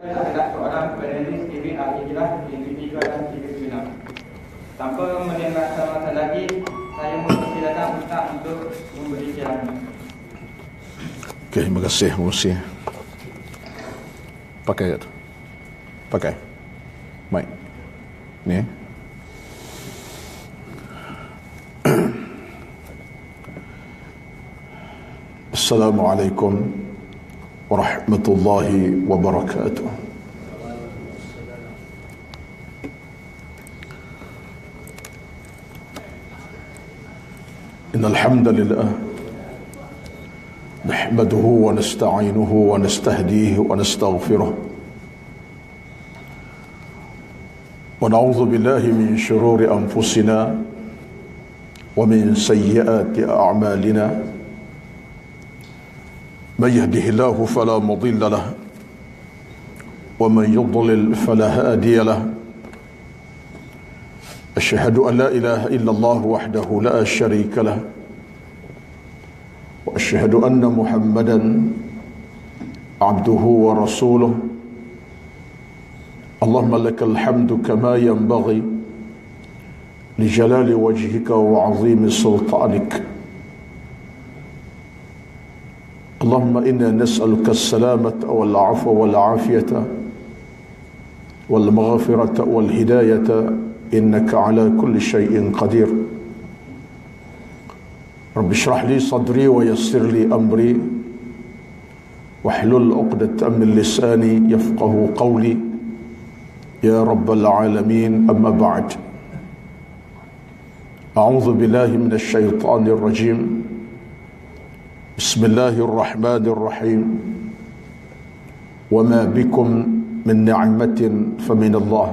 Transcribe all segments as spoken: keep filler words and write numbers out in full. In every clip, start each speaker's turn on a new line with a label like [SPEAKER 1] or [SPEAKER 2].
[SPEAKER 1] Adalah seorang penulis T V Al-Hijrah, T V tiga dan T V enam. Tanpa meninggalkan masa lagi, saya mempersilakan Ustaz untuk memberi ceramah.
[SPEAKER 2] Okey, terima kasih, terima kasih. Pakai tu. Pakai. Mic. Ni. Assalamualaikum warahmatullahi wabarakatuh. Innal hamdalillah nahmaduhu wa nasta'inuhu wa nastahdihi wa nastaghfiruh wa na'udzu billahi min shururi anfusina wa min sayyiati a'malina. من يهده الله فلا مضل له ومن يضلل فلا هادي له أشهد أن لا إله إلا الله وحده لا شريك له وأشهد أن محمدا عبده ورسوله اللهم لك الحمد كما ينبغي لجلال وجهك وعظيم سلطانك اللهم إنا نسألك السلامة والعفو والعافية والمغفرة والهداية إنك على كل شيء قدير رب اشرح لي صدري ويسر لي أمري واحلل عقدة من لساني يفقه قولي يا رب العالمين أما بعد أعوذ بالله من الشيطان الرجيم بسم الله الرحمن الرحيم وما بكم من نعمة فمن الله.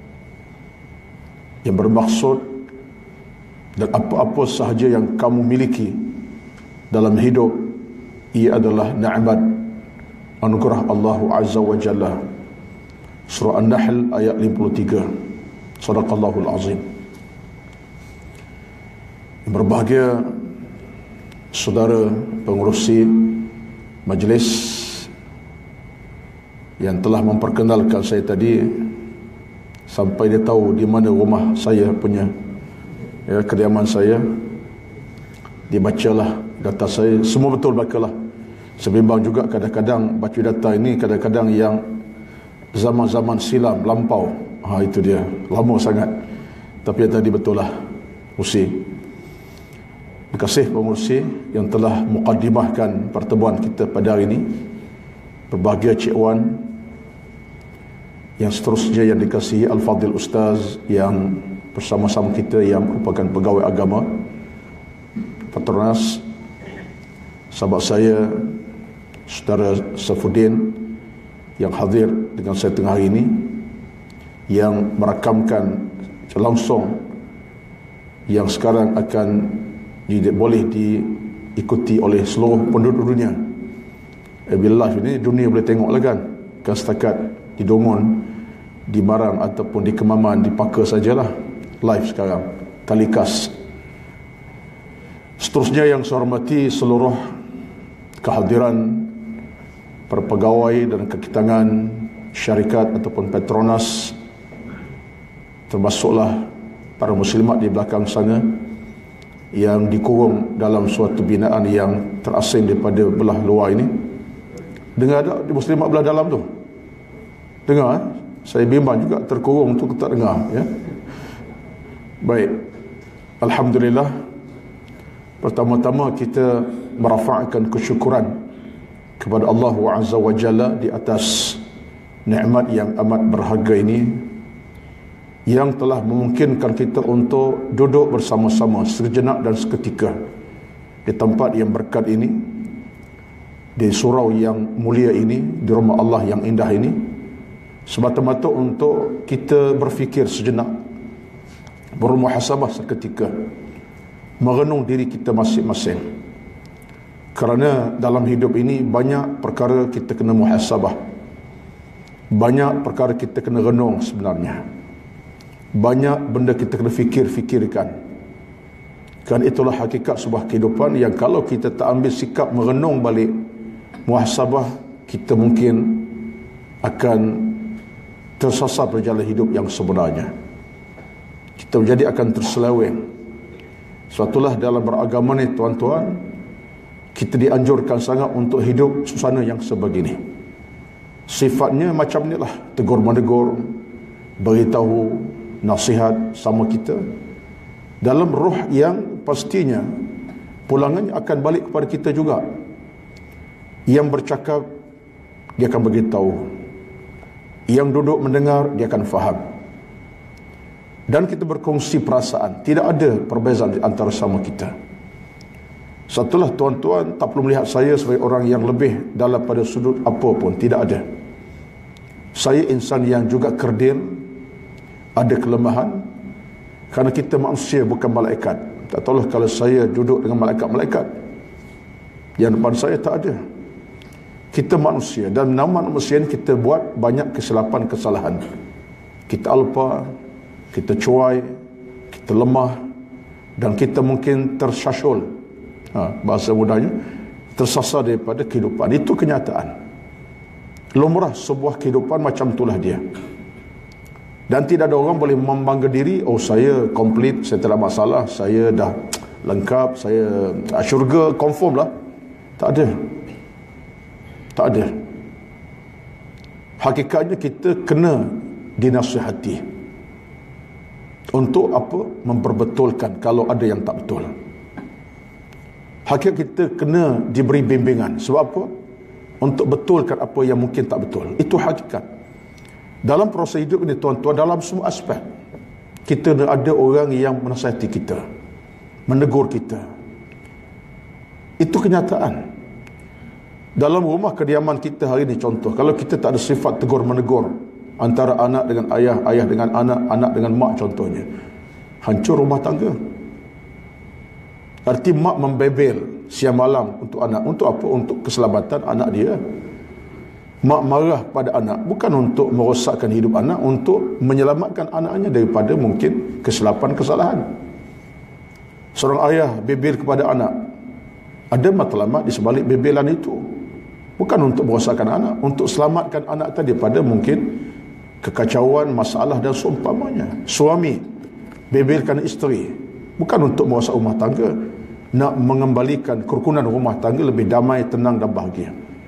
[SPEAKER 2] Yang bermaksud dan apa-apa sahaja yang kamu miliki dalam hidup, ia adalah nikmat anugerah Allah Azza wa Jalla. Surah An-Nahl ayat lima puluh tiga. Sadaqallahul Azim. Yang berbahagia saudara pengerusi majlis yang telah memperkenalkan saya tadi sampai dia tahu di mana rumah saya punya, ya, kediaman saya, dibacalah data saya, semua betul bacalah. Sebimbang juga kadang-kadang baca data ini kadang-kadang yang zaman-zaman silam lampau, ha, itu dia lama sangat, tapi yang tadi betul lah usi. Terima kasih pengurusi yang telah mukaddimahkan pertemuan kita pada hari ini. Berbahagia Cik Wan, yang seterusnya yang dikasihi Al-Fadhil Ustaz yang bersama-sama kita yang merupakan pegawai agama, Petronas, sahabat saya Saudara Saifuddin yang hadir dengan saya tengah hari ini, yang merakamkan langsung yang sekarang akan boleh diikuti oleh seluruh penduduk dunia. Eh, bila live ini dunia boleh tengok lah kan, kan setakat di Dongon, di Marang ataupun di Kemaman, di Paka sajalah live sekarang, talikas. Seterusnya yang saya hormati seluruh kehadiran para pegawai dan kekitangan syarikat ataupun Petronas, termasuklah para muslimat di belakang sana yang dikurung dalam suatu binaan yang terasing daripada belah luar ini. Dengar tak di muslimat belah dalam tu? Dengar, eh? Saya bimbang juga terkurung tu tak dengar, ya. Baik, alhamdulillah. Pertama-tama kita merafa'kan kesyukuran kepada Allah Azza wa Jalla di atas nikmat yang amat berharga ini, yang telah memungkinkan kita untuk duduk bersama-sama sejenak dan seketika di tempat yang berkat ini, di surau yang mulia ini, di rumah Allah yang indah ini, semata-mata untuk kita berfikir sejenak, bermuhasabah seketika, merenung diri kita masing-masing. Kerana dalam hidup ini banyak perkara kita kena muhasabah, banyak perkara kita kena renung sebenarnya, banyak benda kita kena fikir-fikirkan. Kan itulah hakikat sebuah kehidupan yang kalau kita tak ambil sikap merenung balik, muhasabah, kita mungkin akan tersasar pada jalan hidup yang sebenarnya. Kita menjadi akan terseleweng. Suatulah dalam beragama ni tuan-tuan, kita dianjurkan sangat untuk hidup suasana yang sebegini. Sifatnya macam ni lah, tegur menegur, beritahu, nasihat sama kita dalam roh yang pastinya pulangannya akan balik kepada kita juga. Yang bercakap dia akan beritahu, yang duduk mendengar dia akan faham, dan kita berkongsi perasaan. Tidak ada perbezaan di antara sama kita. Satulah tuan-tuan, tak perlu melihat saya sebagai orang yang lebih dalam pada sudut apa pun, tidak ada. Saya insan yang juga kerdil, ada kelemahan, kerana kita manusia bukan malaikat. Tak tahulah kalau saya duduk dengan malaikat-malaikat, yang depan saya tak ada. Kita manusia, dan nama manusia ini kita buat banyak kesilapan, kesalahan. Kita alpa, kita cuai, kita lemah, dan kita mungkin tersyasyul, ha, bahasa mudahnya, tersasar daripada kehidupan. Itu kenyataan. Lumrah sebuah kehidupan macam itulah dia. Dan tidak ada orang boleh membangga diri, oh saya komplit, saya tak ada masalah, saya dah lengkap, saya syurga confirm lah. Tak ada. Tak ada. Hakikatnya kita kena dinasihati. Untuk apa? Memperbetulkan kalau ada yang tak betul. Hakikat kita kena diberi bimbingan. Sebab apa? Untuk betulkan apa yang mungkin tak betul. Itu hakikat. Dalam proses hidup ini tuan-tuan, dalam semua aspek, kita ada orang yang menasihati kita, menegur kita. Itu kenyataan. Dalam rumah kediaman kita hari ini, contoh, kalau kita tak ada sifat tegur menegur antara anak dengan ayah, ayah dengan anak, anak dengan mak contohnya, hancur rumah tangga. Arti mak membebel siang malam untuk anak. Untuk apa? Untuk keselamatan anak dia. Mak marah pada anak bukan untuk merosakkan hidup anak, untuk menyelamatkan anaknya daripada mungkin kesilapan, kesalahan. Seorang ayah bebel kepada anak, ada matlamat di sebalik bebelan itu. Bukan untuk merosakkan anak, untuk selamatkan anak tadi daripada mungkin kekacauan, masalah dan seumpamanya. Suami bebelkan isteri, bukan untuk merosak rumah tangga, nak mengembalikan kerukunan rumah tangga lebih damai, tenang dan bahagia.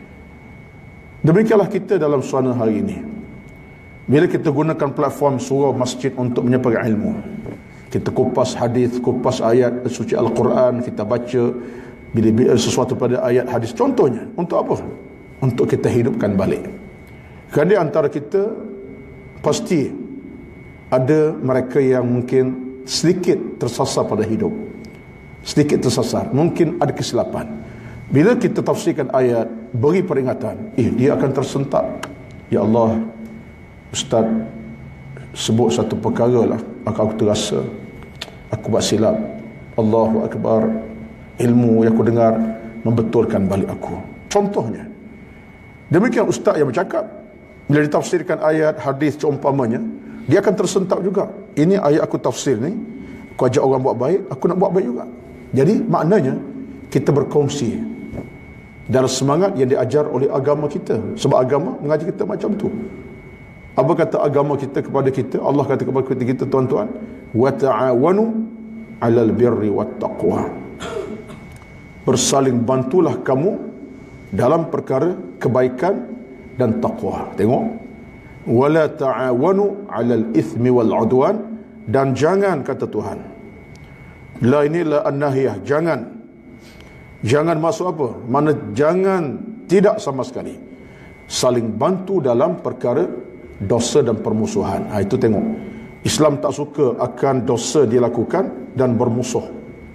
[SPEAKER 2] Demikianlah kita dalam suasana hari ini. Bila kita gunakan platform surau masjid untuk menyampaikan ilmu, kita kupas hadis, kupas ayat suci Al-Quran, kita baca bila-bila sesuatu pada ayat hadis contohnya. Untuk apa? Untuk kita hidupkan balik. Kerana di antara kita pasti ada mereka yang mungkin sedikit tersasar pada hidup, sedikit tersasar, mungkin ada kesilapan. Bila kita tafsirkan ayat, beri peringatan, eh dia akan tersentak. Ya Allah, Ustaz sebut satu perkara lah, aku, aku terasa aku buat silap. Allahu Akbar, ilmu yang aku dengar membetulkan balik aku. Contohnya, demikian ustaz yang bercakap, bila ditafsirkan ayat, hadis seumpamanya, dia akan tersentak juga. Ini ayat aku tafsir ni, aku ajak orang buat baik, aku nak buat baik juga. Jadi maknanya kita berkongsi dalam semangat yang diajar oleh agama kita. Sebab agama mengajar kita macam tu. Apa kata agama kita kepada kita? Allah kata kepada kita, tuan-tuan, wa ta'awanu 'alal birri wat taqwa. Bersaling bantulah kamu dalam perkara kebaikan dan takwa. Tengok, wala ta'awanu 'alal ithmi wal 'udwan, dan jangan, kata Tuhan, la inilah an-nahiyah, jangan. Jangan masuk apa? Mana jangan, tidak sama sekali saling bantu dalam perkara dosa dan permusuhan. Ha, itu tengok, Islam tak suka akan dosa dilakukan dan bermusuh.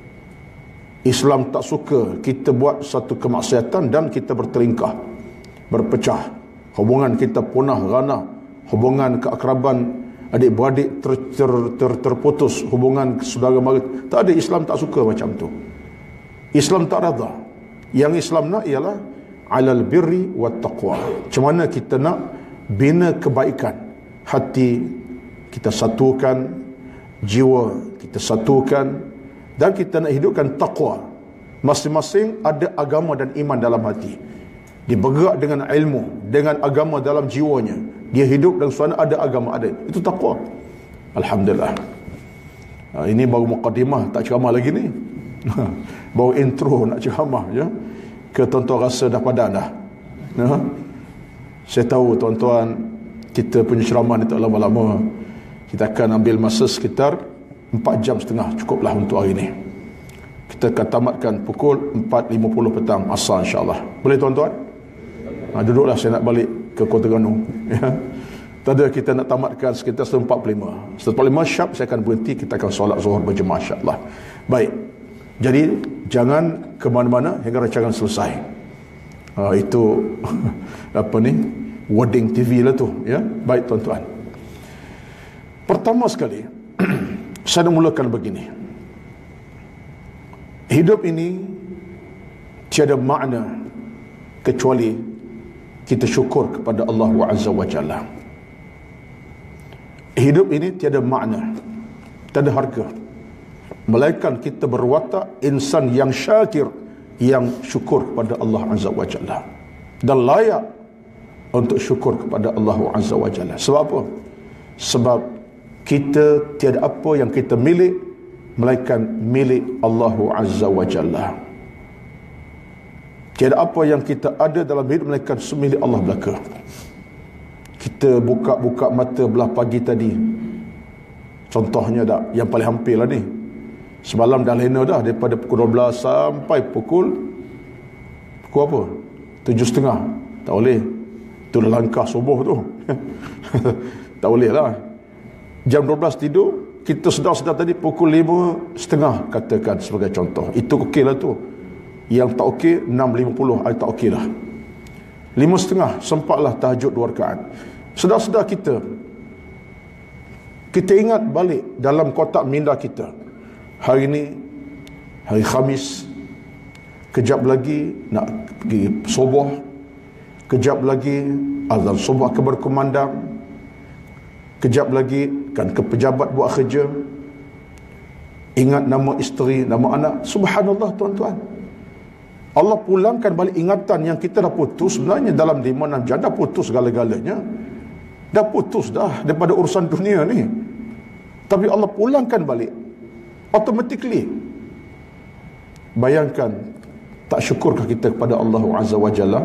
[SPEAKER 2] Islam tak suka kita buat satu kemaksiatan dan kita bertelingkah, berpecah, hubungan kita punah rana, hubungan keakraban adik-beradik ter, ter, ter, terputus, hubungan saudara mara. Tak ada, Islam tak suka macam tu. Islam tak rada. Yang Islam nak ialah alal birri wat taqwa. Macam mana kita nak bina kebaikan, hati kita satukan, jiwa kita satukan, dan kita nak hidupkan taqwa. Masing-masing ada agama dan iman dalam hati. Dia bergerak dengan ilmu, dengan agama dalam jiwanya. Dia hidup dan suasana ada agama ada. Itu takwa. Alhamdulillah. Ha, ini baru mukadimah, tak ceramah lagi ni. Baru intro nak ceramah ya. Ke tuan-tuan rasa dah padan dah. Ha? Saya tahu tuan-tuan, kita punya ceramah ni tak lama-lama. Kita akan ambil masa sekitar empat jam setengah, cukuplah untuk hari ni. Kita akan tamatkan pukul empat lima puluh petang asar insya-Allah. Boleh tuan-tuan? Ha, duduklah, saya nak balik ke Kota Terengganu ya. Tadi kita nak tamatkan sekitar setengah empat puluh lima. Setengah empat puluh lima sharp saya akan berhenti, kita akan solat zuhur berjemaah insya-Allah. Baik. Jadi jangan ke mana-mana hingga rancangan selesai. Ha, itu apa ni? Wording T V lah tu ya. Baik tuan-tuan. Pertama sekali saya nak mulakan begini. Hidup ini tiada makna kecuali kita syukur kepada Allah Azza wa Jalla. Hidup ini tiada makna, tiada harga, melainkan kita berwatak insan yang syakir, yang syukur kepada Allah Azza wa Jalla, dan layak untuk syukur kepada Allah Azza wa Jalla. Sebab apa? Sebab kita tiada apa yang kita milik melainkan milik Allah Azza wa Jalla. Tiada apa yang kita ada dalam hidup melainkan milik Allah belaka. Kita buka-buka mata belah pagi tadi, contohnya dah yang paling hampir lah ni, semalam dah lena dah daripada pukul dua belas sampai pukul pukul apa? tujuh setengah. Tak boleh, itu dah langkah subuh tu. Tak boleh lah. Jam dua belas tidur, kita sedar-sedar tadi pukul lima setengah katakan sebagai contoh. Itu okey lah tu. Yang tak okey enam lima puluh, tak okey lah. Lima setengah sempatlah tahajud dua rakaat. Sedar-sedar kita, kita ingat balik dalam kotak minda kita, hari ini hari Khamis, kejap lagi nak pergi subuh, kejap lagi azan subuh akan berkumandang, kejap lagi kan ke pejabat buat kerja, ingat nama isteri, nama anak. Subhanallah tuan-tuan, Allah pulangkan balik ingatan yang kita dah putus. Sebenarnya dalam lima enam jam dah putus segala-galanya, dah putus dah daripada urusan dunia ni, tapi Allah pulangkan balik automatically. Bayangkan, tak syukurkah kita kepada Allah Azza wa Jalla?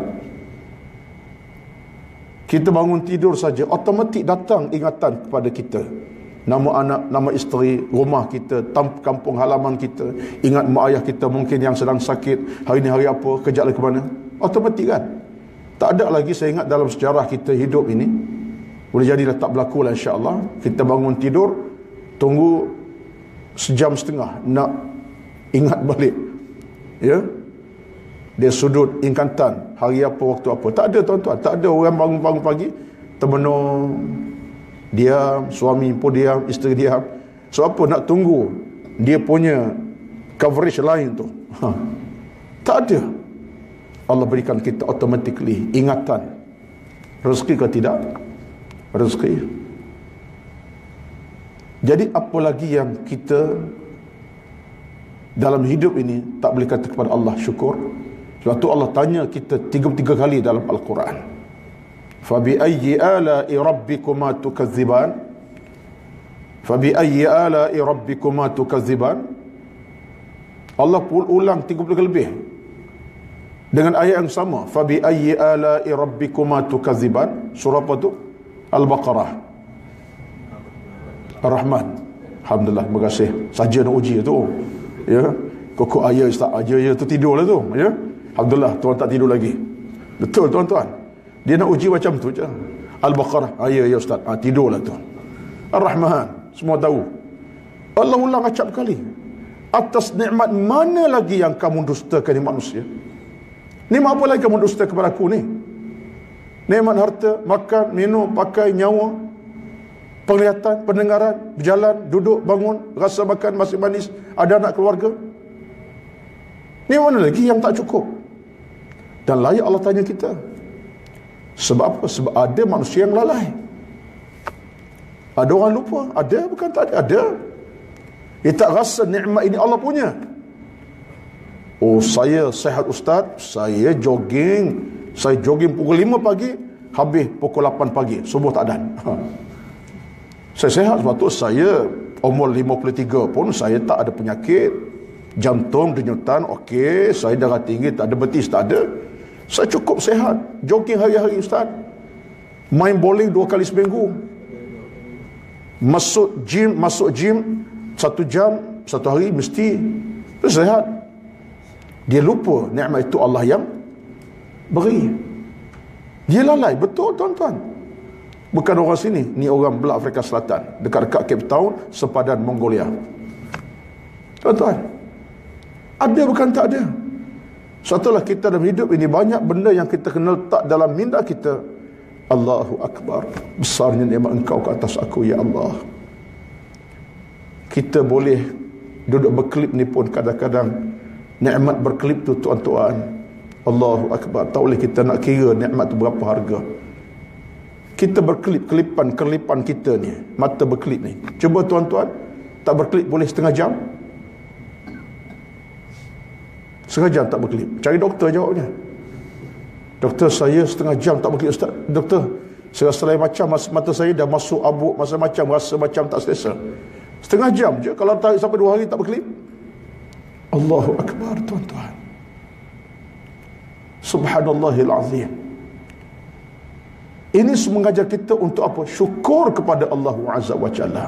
[SPEAKER 2] Kita bangun tidur saja automatik datang ingatan kepada kita, nama anak, nama isteri, rumah kita, kampung halaman kita, ingat mak ayah kita mungkin yang sedang sakit, hari ni hari apa, kejap lagi ke mana, automatik kan. Tak ada lagi, saya ingat dalam sejarah kita hidup ini, boleh jadilah tak berlaku lah insya-Allah. Kita bangun tidur, tunggu sejam setengah nak ingat balik ya, dia sudut ingatan hari apa, waktu apa. Tak ada tuan-tuan, tak ada. Orang bangun-bangun pagi termenung, diam, suami pun diam, isteri diam. So apa nak tunggu dia punya coverage lain tu? Ha. Tak ada. Allah berikan kita automatically ingatan. Rezeki ke tidak? Rezeki. Jadi apa lagi yang kita dalam hidup ini tak boleh kata kepada Allah syukur? Sebab tu Allah tanya kita tiga puluh tiga kali dalam Al-Quran. Fabi ayyi ala'i rabbikuma tukadziban? Fabi ayyi ala'i rabbikuma tukadziban? Allah pun ulang tiga puluh kali lebih dengan ayat yang sama. Fabi ayyi ala'i rabbikuma tukadziban? Surah apa tu? Al-Baqarah. Ar-Rahman. Alhamdulillah, terima kasih. Saja nak uji tu. Ya. Kok ayat Ustaz, aja ya tu tidurlah tu, ya. Alhamdulillah, tuan tak tidur lagi. Betul tuan-tuan. Dia nak uji macam tu je. Al-Baqarah, ayat ya Ustaz, ah, tidurlah tu. Ar-Rahman, semua tahu. Allah ulang acap kali. Atas nikmat mana lagi yang kamu dustakan ni manusia? Nikmat apa lagi kamu dusta kepada aku ni? Nikmat harta, makan, minum, pakai, nyawa, penglihatan, pendengaran, berjalan, duduk, bangun, rasa makan masih manis, ada anak keluarga. Ni mana lagi yang tak cukup? Dan layak Allah tanya kita. Sebab apa? Sebab ada manusia yang lalai. Ada orang lupa. Ada, bukan tak ada. Ada. Dia tak rasa nikmat ini Allah punya. Oh, saya sihat Ustaz, saya jogging Saya jogging pukul lima pagi, habis pukul lapan pagi, subuh tak ada. Ha. Saya sehat sebab tu saya umur lima puluh tiga pun saya tak ada penyakit jantung, denyutan, okey, saya darah tinggi tak ada, betis tak ada. Saya cukup sehat, jogging hari-hari ustaz. Main bowling dua kali seminggu. Masuk gym, masuk gym satu jam satu hari mesti sehat. Dia lupa nikmat itu Allah yang beri. Dia lalai, betul tuan-tuan. Bukan orang sini, ni orang belah Afrika Selatan, dekat-dekat Cape Town, sepadan Mongolia. Tuan-tuan, ada bukan tak ada. Suatulah kita dalam hidup ini banyak benda yang kita kenal tak dalam minda kita. Allahu Akbar, besarnya nikmat engkau ke atas aku ya Allah. Kita boleh duduk berkelip ni pun kadang-kadang nikmat berkelip tu tuan-tuan. Allahu Akbar, tak boleh kita nak kira nikmat tu berapa harga. Kita berkelip, kelipan kelipan kita ni, mata berkelip ni. Cuba tuan-tuan, tak berkelip boleh setengah jam? Setengah jam tak berkelip. Cari doktor jawabnya. Doktor, saya setengah jam tak berkelip ustaz. Doktor, saya rasa lain macam, mata saya dah masuk abuk, masa macam rasa macam tak selesa. Setengah jam je, kalau tarik sampai dua hari tak berkelip. Allahu Akbar tuan-tuan. Subhanallahil azim. Ini semua mengajar kita untuk apa? Syukur kepada Allah Azza wa Jalla.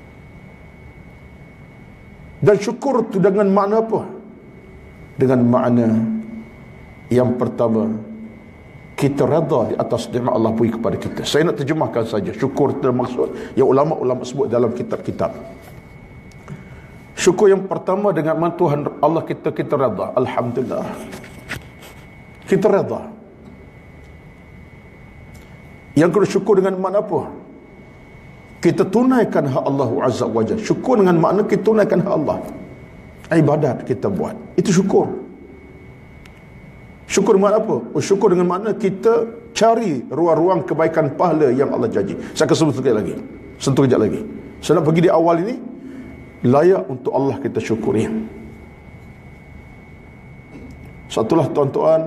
[SPEAKER 2] Dan syukur itu dengan makna apa? Dengan makna yang pertama, kita redha di atas nikmat Allah beri kepada kita. Saya nak terjemahkan saja. Syukur itu maksud yang ulama-ulama sebut dalam kitab-kitab. Syukur yang pertama dengan makna Tuhan Allah kita, kita redha. Alhamdulillah. Kita redha. Yang kedua, syukur dengan makna apa? Kita tunaikan hak Allah Azza wa Jalla. Syukur dengan makna kita tunaikan hak Allah. Ibadat kita buat, itu syukur. Syukur dengan apa? Oh, syukur dengan makna kita cari ruang-ruang kebaikan pahala yang Allah janji. Saya akan sebut sekali lagi, sentuh kejap lagi. Saya nak pergi di awal ini, layak untuk Allah kita syukuri. Satulah tuan-tuan,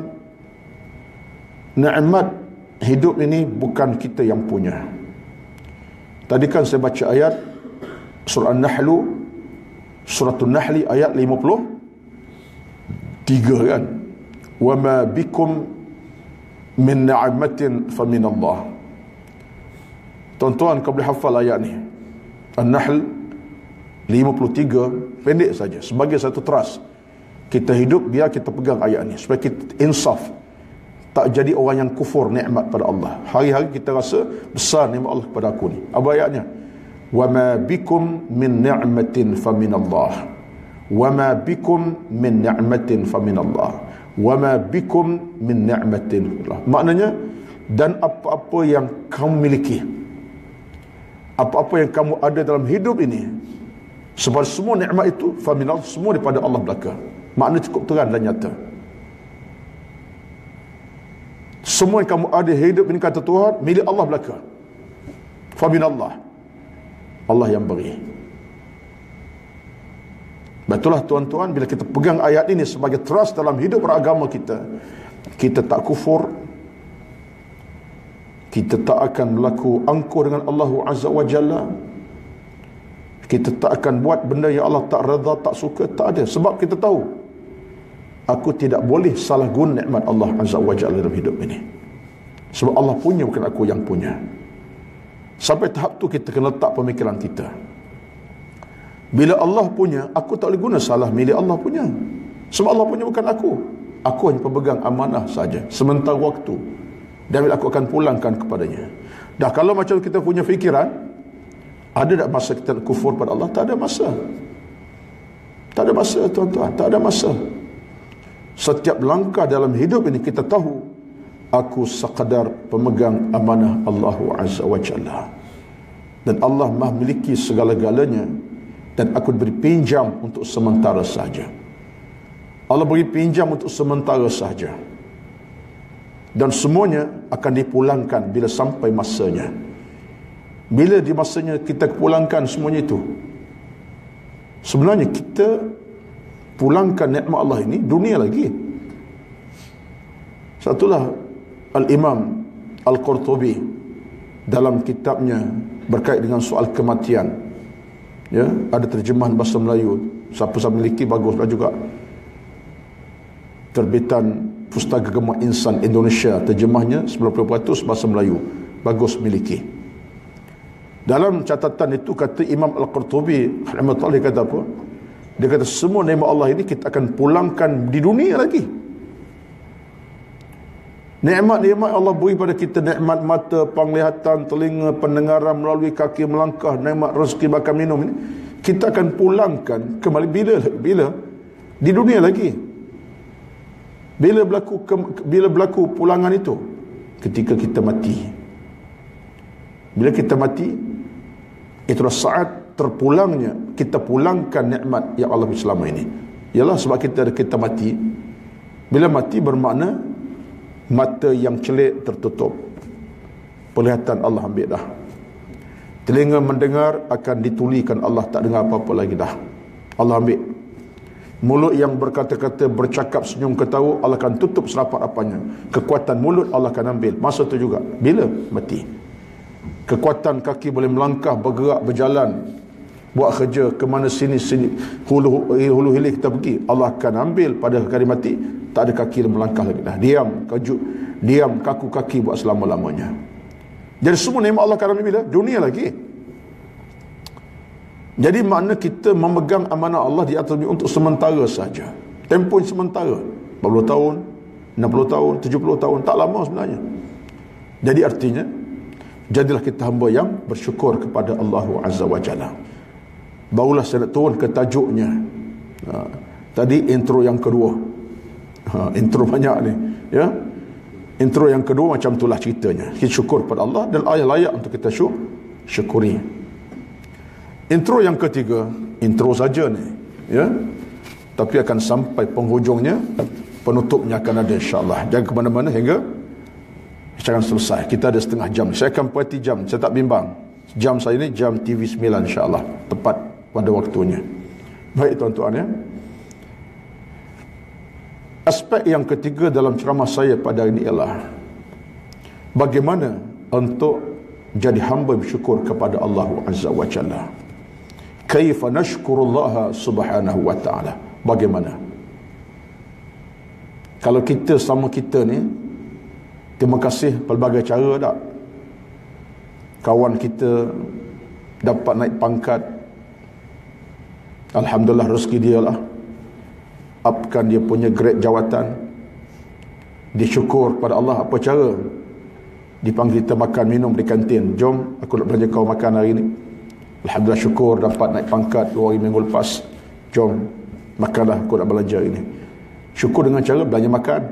[SPEAKER 2] nikmat hidup ini bukan kita yang punya. Tadi kan saya baca ayat surah An-Nahlu, surah An-Nahli ayat lima puluh tiga kan. Wa ma bikum min ni'matin fa min Allah. Tuan-tuan kau boleh hafal ayat ni. An-Nahl lima puluh tiga, pendek saja sebagai satu teras. Kita hidup biar kita pegang ayat ni supaya kita insaf. Tak jadi orang yang kufur nikmat pada Allah. Hari-hari kita rasa besar nikmat Allah kepada aku ni. Apa ayatnya? Wa ma bikum min ni'matin fa min Allah. Wa ma bikum min ni'matin fa min Allah. Wa ma bikum min ni'matin. Maknanya, dan apa-apa yang kamu miliki, apa-apa yang kamu ada dalam hidup ini, sebab semua nikmat itu fa min Allah, semua daripada Allah belaka. Makna cukup terang dan nyata. Semua yang kamu ada hidup ini kata Tuhan milik Allah belaka. Fa min Allah. Allah yang beri. Betullah tuan-tuan, bila kita pegang ayat ini sebagai trust dalam hidup beragama kita, kita tak kufur, kita tak akan berlaku angkuh dengan Allah Azza wa Jalla, kita tak akan buat benda yang Allah tak redha, tak suka, tak ada. Sebab kita tahu, aku tidak boleh salah guna nikmat Allah Azza wa Jalla dalam hidup ini. Sebab Allah punya, bukan aku yang punya. Sampai tahap tu kita kena letak pemikiran kita. Bila Allah punya, aku tak boleh guna salah milik Allah punya. Sebab Allah punya, bukan aku. Aku hanya pemegang amanah saja sementara waktu. Dan bila aku akan pulangkan kepadanya. Dah kalau macam kita punya fikiran, ada tak masa kita kufur pada Allah? Tak ada masa. Tak ada masa tuan-tuan, tak ada masa. Setiap langkah dalam hidup ini kita tahu, aku sekadar pemegang amanah Allah Azza wa Jalla. Dan Allah Maha miliki segala-galanya. Dan aku beri pinjam untuk sementara saja. Allah beri pinjam untuk sementara saja. Dan semuanya akan dipulangkan bila sampai masanya. Bila di masanya kita pulangkan semuanya itu, sebenarnya kita pulangkan nikmat Allah ini dunia lagi. Satulah Al-Imam Al-Qurtubi dalam kitabnya berkait dengan soal kematian, ya, ada terjemahan bahasa Melayu, siapa-siapa miliki baguslah juga. Terbitan Pustaka Gema Insan Indonesia, terjemahnya sembilan puluh peratus bahasa Melayu, bagus miliki. Dalam catatan itu kata Imam Al-Qurtubi rahimahullah, dia kata apa? Dia kata semua nikmat Allah ini kita akan pulangkan di dunia lagi. Nikmat-nikmat Allah beri pada kita, nikmat mata, penglihatan, telinga, pendengaran, melalui kaki melangkah, nikmat rezeki makan minum ini, kita akan pulangkan kembali bila bila di dunia lagi. Bila berlaku ke, bila berlaku pulangan itu? Ketika kita mati. Bila kita mati, itulah saat terpulangnya, kita pulangkan nikmat yang Allah beri selama ini. Ialah sebab kita kita mati. Bila mati bermakna mata yang celik tertutup, penglihatan Allah ambil dah, telinga mendengar akan ditulikan Allah tak dengar apa-apa lagi dah, Allah ambil. Mulut yang berkata-kata, bercakap, senyum, ketawa, Allah akan tutup serapat-rapatnya. Kekuatan mulut Allah akan ambil masa tu juga bila mati. Kekuatan kaki boleh melangkah, bergerak, berjalan, buat kerja ke mana sini sini, hulu hulu hilir kita pergi, Allah akan ambil pada hari mati. Tak ada kaki yang melangkah lagi dah, diam kaju, diam kaku kaki buat selama-lamanya. Jadi semua nikmat Allah akan ambil bila dunia lagi. Jadi makna kita memegang amanah Allah di atas bumi untuk sementara saja, tempoh sementara, empat puluh tahun, enam puluh tahun, tujuh puluh tahun, tak lama sebenarnya. Jadi artinya jadilah kita hamba yang bersyukur kepada Allah Azza wa Jalla. Barulah saya nak turun ke tajuknya. Ha, tadi intro yang kedua. Ha, intro banyak ni, ya. Intro yang kedua macam itulah ceritanya. Kita syukur pada Allah dan ayat layak untuk kita syuk, syukuri. Intro yang ketiga, intro saja ni, ya. Tapi akan sampai penghujungnya, penutupnya akan ada insya-Allah. Jangan ke mana-mana hingga jangan selesai. Kita ada setengah jam. Saya akan perhati jam, saya tak bimbang. Jam saya ni jam T V sembilan insya-Allah, tepat pada waktunya. Baik tuan-tuan, ya. Aspek yang ketiga dalam ceramah saya pada hari ini ialah bagaimana untuk jadi hamba bersyukur kepada Allah Azza wa Jalla. Kaifa nashkurullaha subhanahu wa ta'ala. Bagaimana? Kalau kita sama kita ni, terima kasih pelbagai cara tak? Kawan kita dapat naik pangkat, alhamdulillah rezeki dia lah, upkan dia punya grade jawatan, disyukur pada Allah. Apa cara? Dipanggil kita makan minum di kantin, jom aku nak belanja kau makan hari ni. Alhamdulillah syukur dapat naik pangkat dua hari minggu lepas, jom makanlah aku nak belanja hari ni. Syukur dengan cara belanja makan.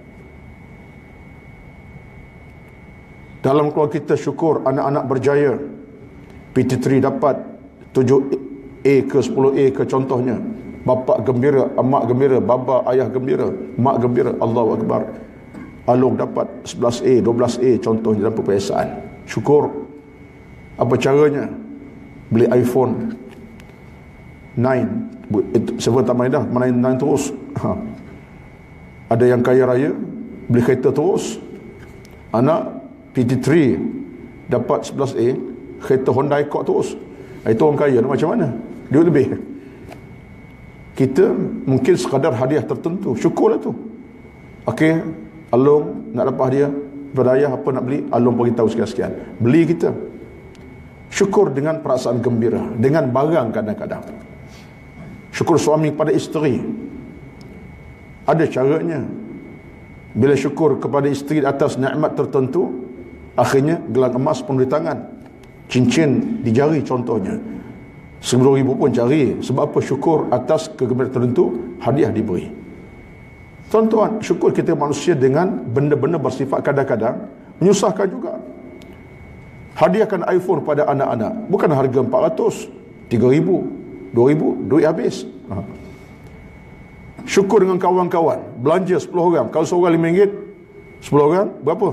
[SPEAKER 2] Dalam keluarga kita syukur anak-anak berjaya, P T tiga dapat tujuh A ke sepuluh A ke contohnya. Bapa gembira, emak gembira, baba ayah gembira, mak gembira, Allahu Akbar. Alung dapat sebelas A, dua belas A contohnya dalam peperiksaan. Syukur. Apa caranya? Beli iPhone sembilan. Siapa tak main dah, main sembilan terus. Ha. Ada yang kaya raya beli kereta terus. Anak P T tiga dapat sebelas A, kereta Honda Accord terus. Itu orang kaya macam mana? Duit lebih. Kita mungkin sekadar hadiah tertentu, syukurlah tu. Okey, Along nak dapat hadiah daripada ayah, apa nak beli, Along beritahu sekian-sekian, beli kita. Syukur dengan perasaan gembira, dengan barang kadang-kadang. Syukur suami kepada isteri, ada caranya. Bila syukur kepada isteri atas nikmat tertentu, akhirnya gelang emas pun di tangan, cincin di jari contohnya, sepuluh ribu pun cari. Sebab apa? Syukur atas kegembiraan tertentu, hadiah diberi. Tuan-tuan, syukur kita manusia dengan benda-benda bersifat kadang-kadang menyusahkan juga. Hadiahkan iPhone pada anak-anak, bukan harga empat ratus, tiga ribu, dua ribu, duit habis. Ha. Syukur dengan kawan-kawan, belanja sepuluh orang, kalau seorang lima ringgit, sepuluh orang berapa?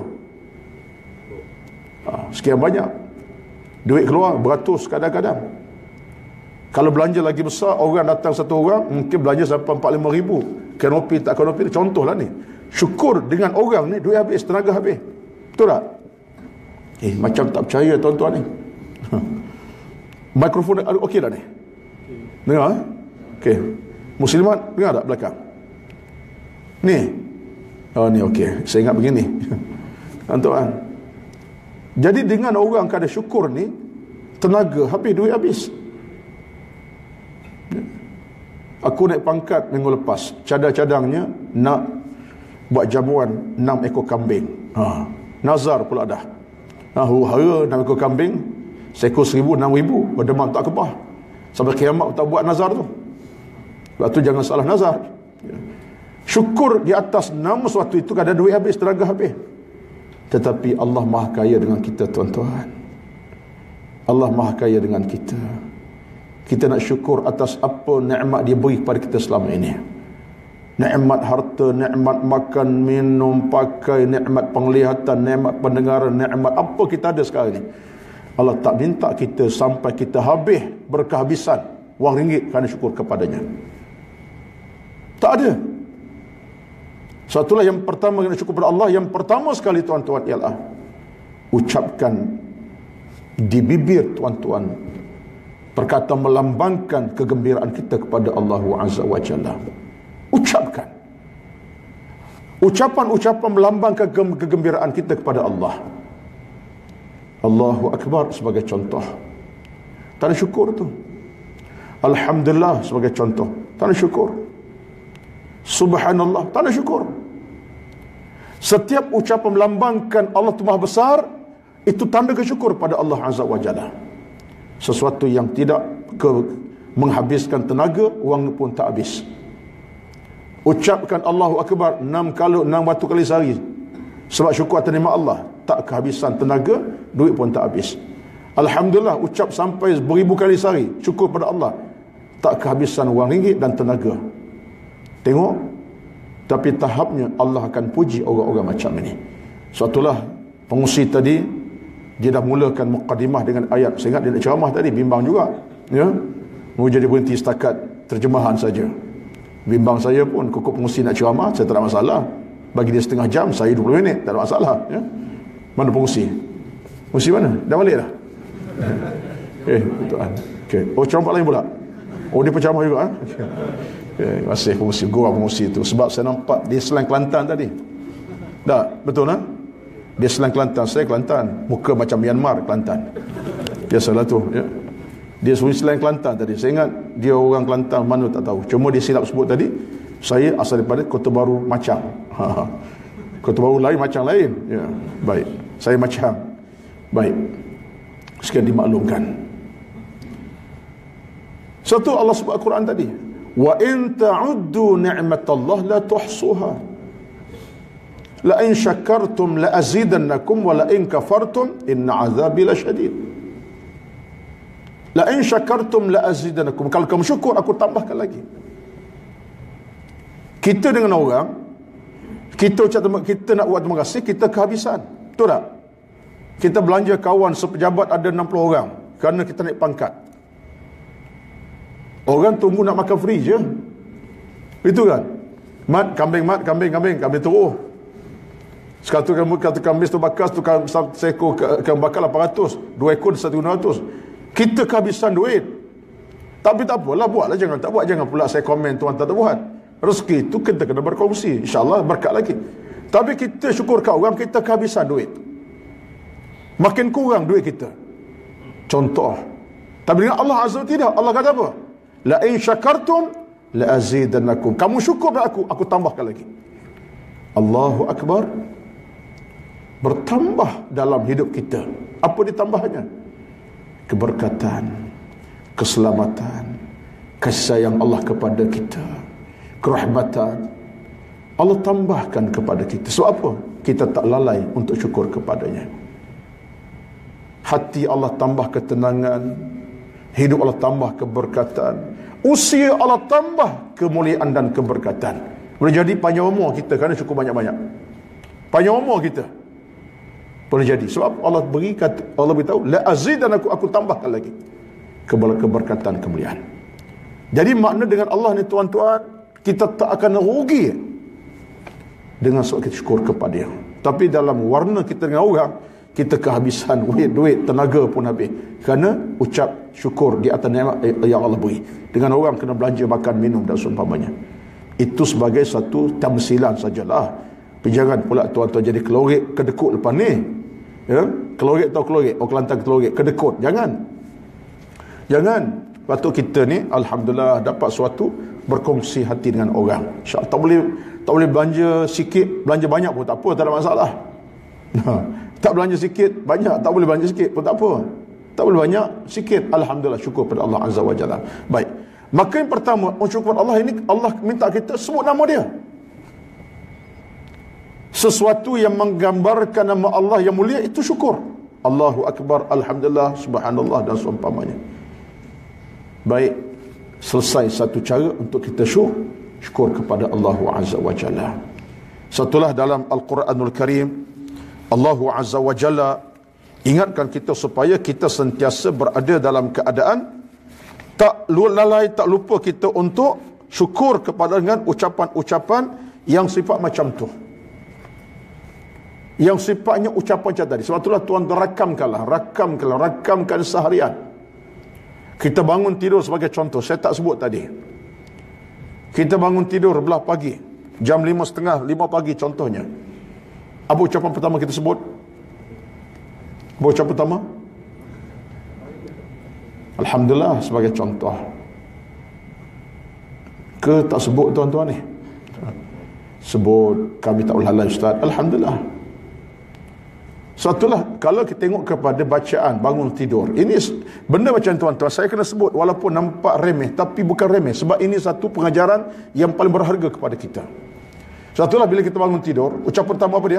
[SPEAKER 2] Ha, sekian banyak. Duit keluar beratus kadang-kadang. Kalau belanja lagi besar, orang datang satu orang, mungkin belanja sampai empat puluh lima ribu. Kanopi tak kanopi, contohlah ni. Syukur dengan orang ni duit habis, tenaga habis. Betul tak? Eh, macam tak percaya tuan-tuan ni. Mikrofon okey dah ni? Dengar? Okey. Muslimat dengar tak belakang? Ni. Oh ni okey. Saya ingat begini. Tuan-tuan. Jadi dengan orang kada syukur ni, tenaga habis, duit habis. Aku naik pangkat minggu lepas, cadang-cadangnya nak buat jamuan enam ekor kambing. Ha, nazar pula dah. Ha, huru-hara enam ekor kambing, seekor seribu, enam ribu, berdemam tak kebah. Sampai kiamat tak buat nazar tu. Sebab tu jangan salah nazar. Syukur di atas nama sesuatu itu, kadang duit habis, tenaga habis. Tetapi Allah Maha Kaya dengan kita, tuan-tuan. Allah Maha Kaya dengan kita. Kita nak syukur atas apa nikmat dia beri kepada kita selama ini. Nikmat harta, nikmat makan, minum, pakai, nikmat penglihatan, nikmat pendengaran, nikmat apa kita ada sekarang ni. Allah tak minta kita sampai kita habis berkehabisan wang ringgit kerana syukur kepadanya. Tak ada. Satulah yang pertama kena syukur kepada Allah. Yang pertama sekali, tuan-tuan, ialah ucapkan di bibir, tuan-tuan, perkataan melambangkan kegembiraan kita kepada Allah Azza wa Jalla. Ucapkan. Ucapan-ucapan melambangkan kegembiraan kita kepada Allah. Allahu Akbar sebagai contoh. Tanda syukur tu. Alhamdulillah sebagai contoh. Tanda syukur. Subhanallah. Tanda syukur. Setiap ucapan melambangkan Allah tu Maha Besar, itu tanda kesyukur pada Allah Azza wa Jalla. Sesuatu yang tidak ke, menghabiskan tenaga, wang pun tak habis. Ucapkan Allahu Akbar enam kali, enam batu kali sehari, sebab syukur atas nikmat Allah, tak kehabisan tenaga, duit pun tak habis. Alhamdulillah, ucap sampai beribu kali sehari, syukur pada Allah, tak kehabisan wang ringgit dan tenaga. Tengok, tapi tahapnya Allah akan puji orang-orang macam ini. Suatulah pengusi tadi, dia dah mulakan muqaddimah dengan ayat. Saya ingat dia nak ceramah tadi, bimbang juga. Ya, mau jadi berhenti setakat terjemahan saja. Bimbang saya pun, kukup pengusi nak ceramah, saya tak ada masalah. Bagi dia setengah jam, saya dua puluh minit, tak ada masalah. Ya. Mana pengusi? Pengusi mana? Dah balik dah? Eh, tuan. Okay. Oh, ceramah lain pula? Oh, dia penceramah juga. Ha? Okay. Okay. Masih pengusi, gua pengusi tu. Sebab saya nampak dia slang Kelantan tadi. Tak? Betul lah? Dia slang Kelantan, saya Kelantan. Muka macam Myanmar, Kelantan. Biasalah tu. Ya. Dia suruh slang Kelantan tadi. Saya ingat dia orang Kelantan mana tak tahu. Cuma dia silap sebut tadi, saya asal daripada Kota Baru Macang. Kota Baru lain, Macang lain. Ya. Baik. Saya Macang. Baik. Sekian dimaklumkan. Satu Allah sebut Al-Quran tadi. Wa in ta'uddu ni'matallah la tuhsuha. La in syakartum la azidannakum wa la in kafartum inna azabi lasyadid. La in syakartum la azidannakum. Kalau kamu syukur, aku tambahkan lagi. Kita dengan orang, kita ucap kita nak buat terima kasih, kita kehabisan. Betul tak? Kita belanja kawan sepejabat ada enam puluh orang kerana kita naik pangkat. Orang tunggu nak makan free je. Itu kan? Mat, kambing mat, kambing, kambing, kambing teruk. Sekatu kamu kata kambing tu bakar, tu seekor kambing bakar lapan ratus, dua ekor satu enam ratus. Kita kehabisan duit. Tapi tak apalah, buatlah, jangan tak buat. Jangan pula saya komen tuan tak buat. Rezeki itu kita kena berkongsi. InsyaAllah berkat lagi. Tapi kita syukur kat orang, kita kehabisan duit. Makin kurang duit kita. Contoh. Tapi dengan Allah Azza wa tidak. Allah kata apa? La in syakartum la azidannakum. Kamu syukur pada aku, aku tambahkan lagi. Allahu Akbar. Bertambah dalam hidup kita. Apa ditambahnya? Keberkatan, keselamatan, kasih sayang Allah kepada kita, kerahmatan Allah tambahkan kepada kita. Sebab apa? Kita tak lalai untuk syukur kepadanya. Hati Allah tambah ketenangan, hidup Allah tambah keberkatan, usia Allah tambah kemuliaan dan keberkatan. Boleh jadi panjang umur kita kerana syukur banyak-banyak. Panjang umur kita boleh jadi sebab Allah beri kata, Allah beritahu la azidan aku aku tambahkan lagi keberkatan kemuliaan. Jadi makna dengan Allah ni tuan-tuan, kita tak akan rugi dengan sebab kita syukur kepada dia. Tapi dalam warna kita dengan orang, kita kehabisan duit, duit, tenaga pun habis. Kerana ucap syukur di atas nikmat yang Allah beri. Dengan orang kena belanja makan, minum dan seumpamanya. Itu sebagai satu tamsilan sajalah. Tapi jangan pula tuan-tuan jadi kelorek kedekut lepas ni. Ya, kelorek atau kelorek, oh Kelantan kelorek kedekut. Jangan. Jangan. Patut kita ni alhamdulillah dapat suatu berkongsi hati dengan orang. InsyaAllah tak boleh tak boleh belanja sikit, belanja banyak pun tak apa, tak ada masalah. Tak belanja sikit, banyak, tak boleh belanja sikit pun tak apa. Tak boleh banyak, sikit, alhamdulillah, syukur pada Allah Azza wa Jalla. Baik. Maka yang pertama, syukur Allah ini, Allah minta kita sebut nama dia. Sesuatu yang menggambarkan nama Allah yang mulia itu syukur. Allahu Akbar, alhamdulillah, subhanallah dan seumpamanya. Baik, selesai satu cara untuk kita syukur, syukur kepada Allah Azza wa Jalla. Satulah dalam Al-Quranul Karim, Allah Azza wa Jalla ingatkan kita supaya kita sentiasa berada dalam keadaan tak lalai, tak lupa kita untuk syukur kepada dengan ucapan-ucapan yang sifat macam tu, yang sifatnya ucapan macam tadi. Sebab itulah tuan rakamkanlah, rakamkanlah, rakamkan seharian. Kita bangun tidur sebagai contoh, saya tak sebut tadi. Kita bangun tidur belah pagi, jam lima setengah, lima pagi contohnya. Apa ucapan pertama kita sebut? Apa ucapan pertama? Alhamdulillah sebagai contoh. Ke tak sebut tuan-tuan ni? Sebut, kami tak boleh lalai Ustaz. Alhamdulillah. Satulah, kalau kita tengok kepada bacaan bangun tidur, ini benda macam tuan-tuan, saya kena sebut walaupun nampak remeh, tapi bukan remeh. Sebab ini satu pengajaran yang paling berharga kepada kita. Satulah, bila kita bangun tidur, ucapan pertama apa dia?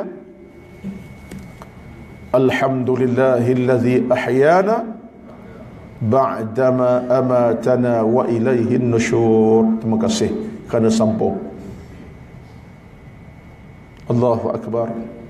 [SPEAKER 2] Alhamdulillahillazi ahyana ba'dama amatana wa ilaihin nusyur. Terima kasih kerana sambung. Allahu Akbar.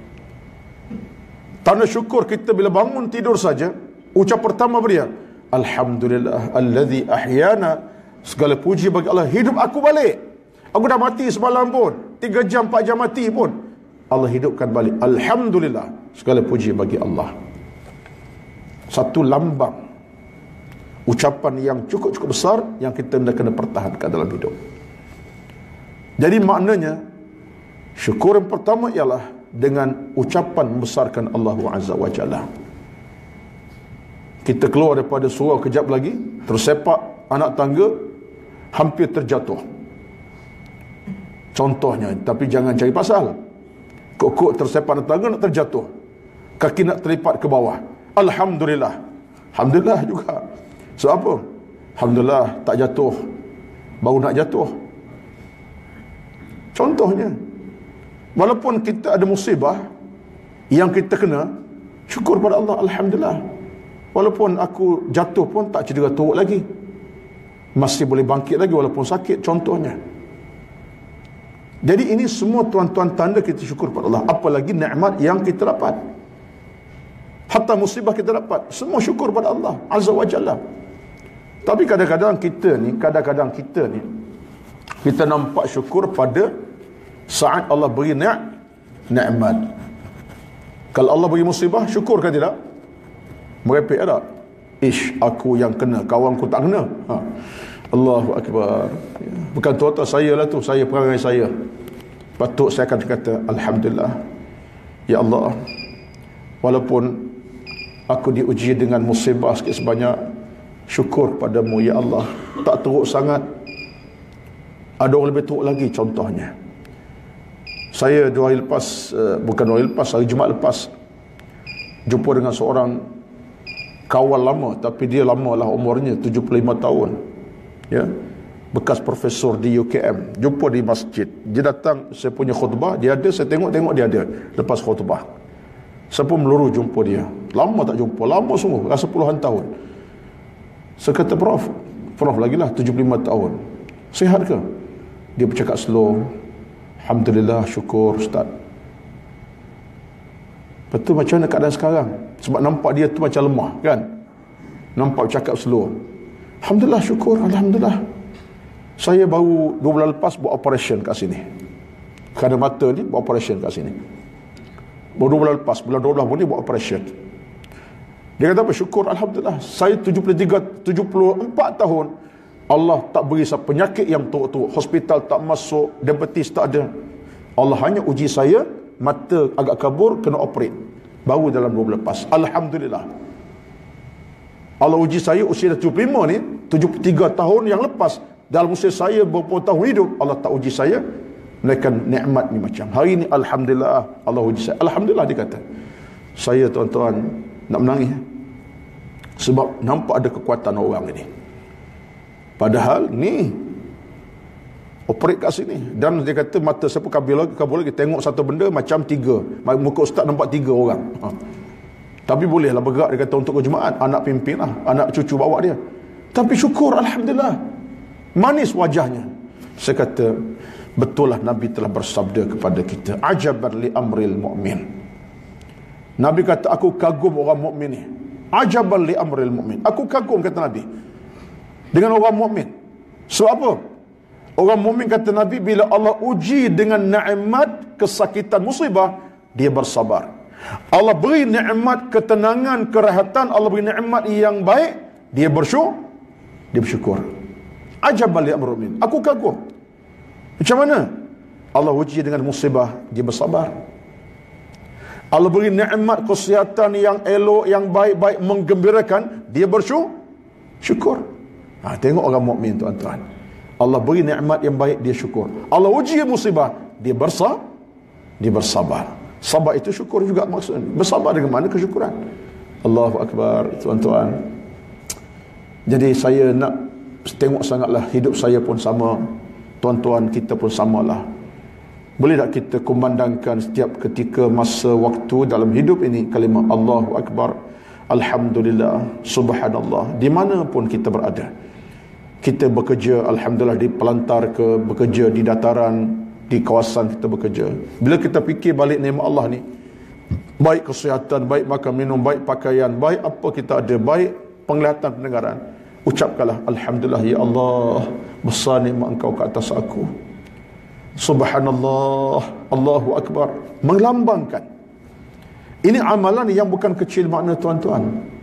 [SPEAKER 2] Tanda syukur kita bila bangun tidur saja, ucap pertama apa dia? Alhamdulillah allazi ahyana. Segala puji bagi Allah, hidup aku balik. Aku dah mati semalam pun, tiga jam, empat jam mati pun, Allah hidupkan balik. Alhamdulillah, segala puji bagi Allah. Satu lambang ucapan yang cukup-cukup besar yang kita kena pertahankan dalam hidup. Jadi maknanya syukur yang pertama ialah dengan ucapan membesarkan Allah Azza wa Jalla. Kita keluar daripada surau kejap lagi, tersepak anak tangga, hampir terjatuh contohnya, tapi jangan cari pasal. Kok-kok tersepak anak tangga nak terjatuh, kaki nak terlipat ke bawah, Alhamdulillah. Alhamdulillah juga. Sebab apa? Alhamdulillah tak jatuh, baru nak jatuh. Contohnya, walaupun kita ada musibah yang kita kena, syukur pada Allah, Alhamdulillah. Walaupun aku jatuh pun tak cedera teruk lagi, masih boleh bangkit lagi walaupun sakit, contohnya. Jadi ini semua tuan-tuan tanda kita syukur pada Allah. Apalagi nikmat yang kita dapat, hatta musibah kita dapat, semua syukur pada Allah Azza wa Jalla. Tapi kadang-kadang kita ni, kadang-kadang kita ni, kita nampak syukur pada saat Allah beri nikmat. Kalau Allah beri musibah, syukur kan tidak? Merepek tak? Ish, aku yang kena, kawanku tak kena. Ha. Allahu Akbar. Bukan tuan-tuan, saya lah tu, saya perangai saya. Patut saya akan kata Alhamdulillah, ya Allah, walaupun aku diuji dengan musibah sikit sebanyak, syukur padamu ya Allah. Tak teruk sangat, ada orang lebih teruk lagi. Contohnya, saya dua hari lepas, uh, bukan dua hari lepas, hari Jumaat lepas, jumpa dengan seorang kawan lama, tapi dia lama lah umurnya, tujuh puluh lima tahun, ya, bekas profesor di U K M. Jumpa di masjid, dia datang, saya punya khutbah, dia ada, saya tengok-tengok dia ada lepas khutbah. Saya pun meluru jumpa dia, lama tak jumpa, lama sungguh, rasa puluhan tahun. Saya kata, Prof, Prof lagi lah, tujuh puluh lima tahun, sihat ke? Dia bercakap slow, Alhamdulillah, syukur Ustaz. Betul, macam mana keadaan sekarang? Sebab nampak dia tu macam lemah kan, nampak bercakap slow. Alhamdulillah, syukur, Alhamdulillah. Saya baru dua bulan lepas buat operation kat sini. kerana mata ni buat operation kat sini. Baru bulan lepas, bulan dua belas pun ni buat operation. Dia kata apa? Syukur, Alhamdulillah, saya tujuh puluh tiga, tujuh puluh empat tahun Allah tak beri saya penyakit yang teruk-teruk, hospital tak masuk, diabetes tak ada. Allah hanya uji saya, mata agak kabur, kena operate. Baru dalam dua bulan lepas. Alhamdulillah. Allah uji saya usia tujuh puluh lima ni, tujuh puluh tiga tahun yang lepas, dalam usia saya berapa tahun hidup, Allah tak uji saya. Menaikkan nikmat ni macam hari ni, Alhamdulillah, Allah uji saya. Alhamdulillah, dia kata. Saya tuan-tuan nak menangis, sebab nampak ada kekuatan orang ini. Padahal ni operate kat sini, dan dia kata mata saya pun kabur lagi, kabur lagi, tengok satu benda macam tiga, muka ustaz nampak tiga orang. Ha. Tapi bolehlah bergerak, dia kata, untuk ke jemaat, anak pimpin lah, anak cucu bawa dia. Tapi syukur, Alhamdulillah, manis wajahnya. Saya kata, betul lah Nabi telah bersabda kepada kita, ajaban li amril mu'min. Nabi kata, aku kagum orang mukmin ni. Ajaban li amril mu'min. Aku kagum, kata Nabi, dengan orang mukmin. Sebab apa? Orang mukmin, kata Nabi, bila Allah uji dengan nikmat kesakitan musibah, dia bersabar. Allah beri nikmat ketenangan, kerahatan, Allah beri nikmat yang baik, dia bersyukur. Dia bersyukur. Ajaban li amril mu'min. Aku kagum. Macam mana? Allah uji dengan musibah, dia bersabar. Allah beri nikmat kesihatan yang elok, yang baik-baik, menggembirakan, dia bersyukur. Syukur. Ha, tengok orang mukmin, tuan-tuan. Allah beri nikmat yang baik, dia syukur. Allah uji musibah, dia bersabar. Dia bersabar. Sabar itu syukur juga maksudnya. Bersabar dengan mana? Kesyukuran. Allahu Akbar, tuan-tuan. Jadi saya nak tengok sangatlah hidup saya pun sama, tuan-tuan kita pun samalah. Boleh tak kita kumandangkan setiap ketika masa waktu dalam hidup ini kalimah Allahu Akbar, Alhamdulillah, Subhanallah, di mana pun kita berada. Kita bekerja, Alhamdulillah, di pelantar ke, bekerja di dataran, di kawasan kita bekerja. Bila kita fikir balik nikmat Allah ni, baik kesihatan, baik makan minum, baik pakaian, baik apa kita ada, baik penglihatan, pendengaran, ucapkanlah Alhamdulillah, ya Allah, besar nikmat Engkau ke atas aku. Subhanallah, Allahu Akbar, melambangkan. Ini amalan yang bukan kecil makna, tuan-tuan.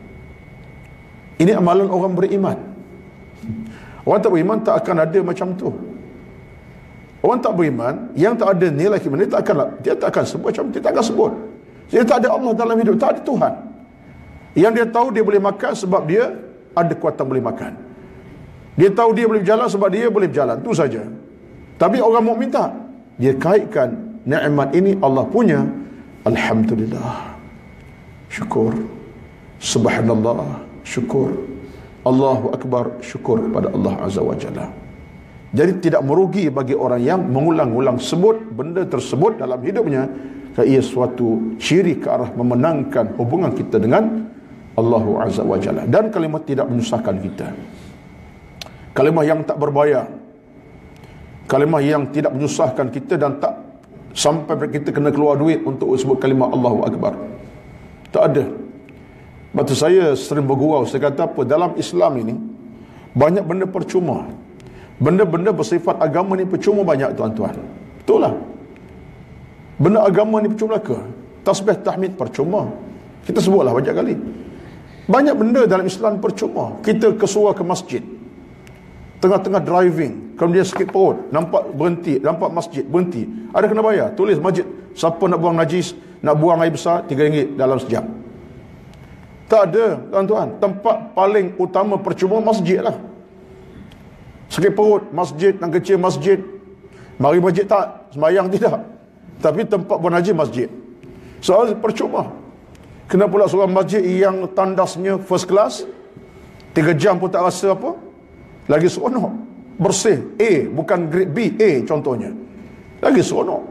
[SPEAKER 2] Ini amalan orang beriman. Orang tak beriman tak akan ada macam tu. Orang tak beriman yang tak ada nilai iman, dia tak akan dia tak akan sebut macam, dia tak akan sebut. Dia tak ada Allah dalam hidup, tak ada Tuhan. Yang dia tahu dia boleh makan sebab dia ada kuatan boleh makan. Dia tahu dia boleh berjalan sebab dia boleh berjalan, tu saja. Tapi orang mukmin tak. Dia kaitkan nikmat ini Allah punya. Alhamdulillah, syukur. Subhanallah, syukur. Allahu Akbar, syukur kepada Allah Azza wa Jalla. Jadi tidak merugi bagi orang yang mengulang-ulang sebut benda tersebut dalam hidupnya, kerana ia suatu ciri ke arah memenangkan hubungan kita dengan Allah Azza wa Jalla. Dan kalimat tidak menyusahkan kita, kalimah yang tak berbayar, kalimah yang tidak menyusahkan kita dan tak sampai kita kena keluar duit untuk sebut kalimah Allahu Akbar. Tak ada. Sebab tu saya sering bergurau, saya kata apa, dalam Islam ini banyak benda percuma. Benda-benda bersifat agama ni percuma banyak, tuan-tuan. Betul lah. Benda agama ni percuma ke? Tasbih tahmid percuma. Kita sebutlah banyak kali. Banyak benda dalam Islam percuma. Kita kesuar ke masjid, tengah-tengah driving, kemudian sakit perut, nampak berhenti, nampak masjid berhenti, ada kena bayar, tulis masjid, siapa nak buang najis, nak buang air besar, tiga ringgit dalam sejam. Tak ada, tuan-tuan. Tempat paling utama percuma masjid lah. Sakit perut, masjid, nak kecil masjid, mari masjid tak, sembahyang tidak, tapi tempat buang najis masjid. Soal percuma. Kena pula seorang masjid yang tandasnya first class, tiga jam pun tak rasa apa, lagi seronok, bersih, A, bukan grade B, A contohnya, lagi seronok.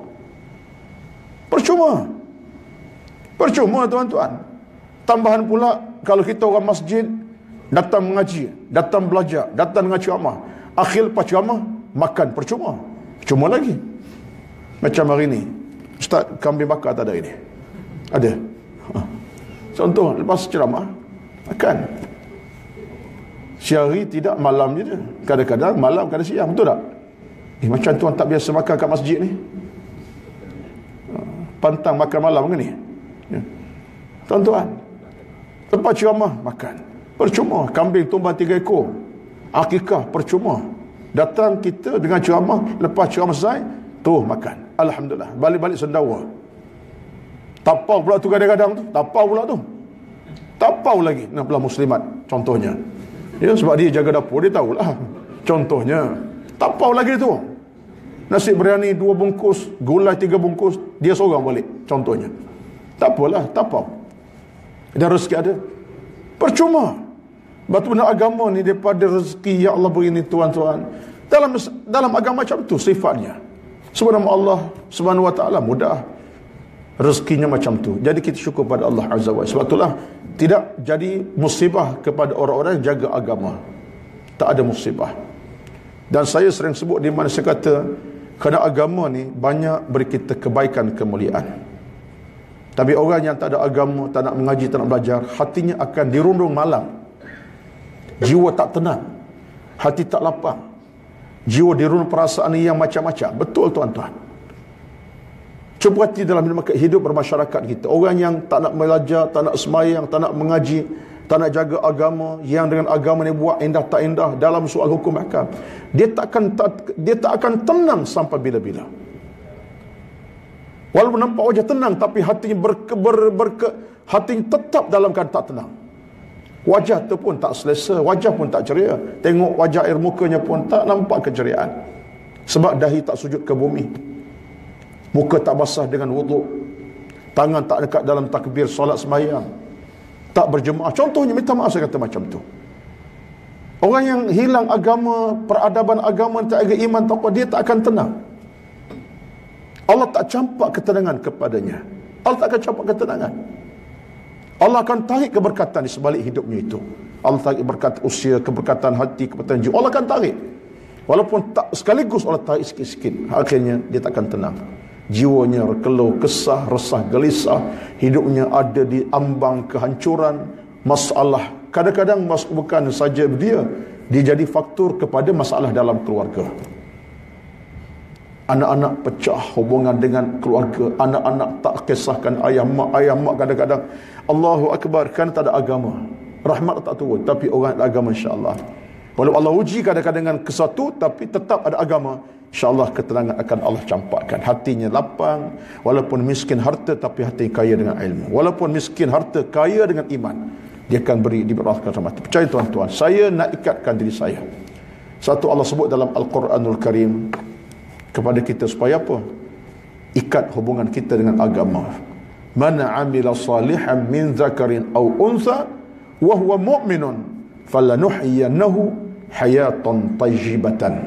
[SPEAKER 2] Percuma. Percuma, tuan-tuan. Tambahan pula, kalau kita orang masjid, datang mengaji, datang belajar, datang dengan ceramah, akhir lepas ceramah, makan percuma. Percuma lagi. Macam hari ni, Ustaz, kambing bakar tak ada ini? Ada. Ha. Contoh, lepas ceramah, makan. Siang tidak, malam je. Kadang-kadang malam, kadang siang, betul tak? Eh, macam tuan tak biasa makan kat masjid ni. pantang makan malam ke ni? Ya. Tuan-tuan, lepas ceramah makan, percuma. Kambing tumbang tiga ekor, akikah, percuma. Datang kita dengan ceramah, lepas ceramah selesai, tuh makan, alhamdulillah, balik-balik sendawa. Tapau pula tu kadang-kadang tu, tapau pula tu, tapau lagi enam belas muslimat contohnya. Ya, sebab dia jaga dapur, dia tahulah. Contohnya, tapau lagi tu. Nasi biryani dua bungkus, gulai tiga bungkus, dia seorang balik contohnya. Tak apalah, tapau. Dan rezeki ada. Percuma. Batu benda agama ni daripada rezeki yang Allah beri ni, tuan-tuan. Dalam dalam agama macam tu sifatnya. Sebab nama Allah Subhanahu wa taala mudah. Rezekinya macam tu. Jadi kita syukur pada Allah Azza wa Jalla. Sebab itulah tidak jadi musibah kepada orang-orang yang jaga agama. Tak ada musibah. Dan saya sering sebut di mana saya kata, kerana agama ni banyak beri kita kebaikan, kemuliaan. Tapi orang yang tak ada agama, tak nak mengaji, tak nak belajar, hatinya akan dirundung malam. Jiwa tak tenang, hati tak lapang, jiwa dirundung perasaan yang macam-macam. Betul tuan-tuan. Cuba hati dalam hidup bermasyarakat kita. Orang yang tak nak belajar, tak nak semayang, tak nak mengaji, tak nak jaga agama, yang dengan agama ni buat indah tak indah dalam soal hukum hakam, dia tak akan tak, dia tak akan tenang sampai bila-bila. Walaupun nampak wajah tenang, tapi hatinya berke, ber, berke, hatinya tetap dalam keadaan tak tenang. Wajah tu pun tak selesa, wajah pun tak ceria. Tengok wajah air mukanya pun tak nampak keceriaan. Sebab dahi tak sujud ke bumi, muka tak basah dengan wuduk, tangan tak dekat dalam takbir solat sembahyang, tak berjemaah. Contohnya, minta maaf saya kata macam tu. Orang yang hilang agama, peradaban agama, tak ada iman, tak apa, dia tak akan tenang. Allah tak campak ketenangan kepadanya. Allah tak akan campak ketenangan. Allah akan tarik keberkatan di sebalik hidupnya itu. Allah tarik berkat usia, keberkatan hati, keberkatan jiwa. Allah akan tarik. Walaupun tak sekaligus Allah tarik sikit-sikit, akhirnya dia tak akan tenang. Jiwanya keluh, kesah, resah, gelisah. Hidupnya ada di ambang kehancuran. Masalah, kadang-kadang bukan saja dia, dia jadi faktor kepada masalah dalam keluarga. Anak-anak pecah hubungan dengan keluarga, anak-anak tak kisahkan ayah mak, ayah mak kadang-kadang Allahu Akbar, kan tak ada agama, rahmat tak turun, tapi orang ada agama insya-Allah. Walau Allah uji kadang-kadang dengan kesatu, tapi tetap ada agama, insya-Allah ketenangan akan Allah campakkan. Hatinya lapang, walaupun miskin harta tapi hati kaya dengan ilmu. Walaupun miskin harta kaya dengan iman, dia akan beri diberikan rahmat. Percaya tuan-tuan, saya nak ikatkan diri saya. Satu, Allah sebut dalam Al-Quranul Karim kepada kita supaya apa? Ikat hubungan kita dengan agama. Man 'amila salihan min dzakarin aw untha wa huwa mu'minun falanuhyiyannahu hayatan tayyibatan.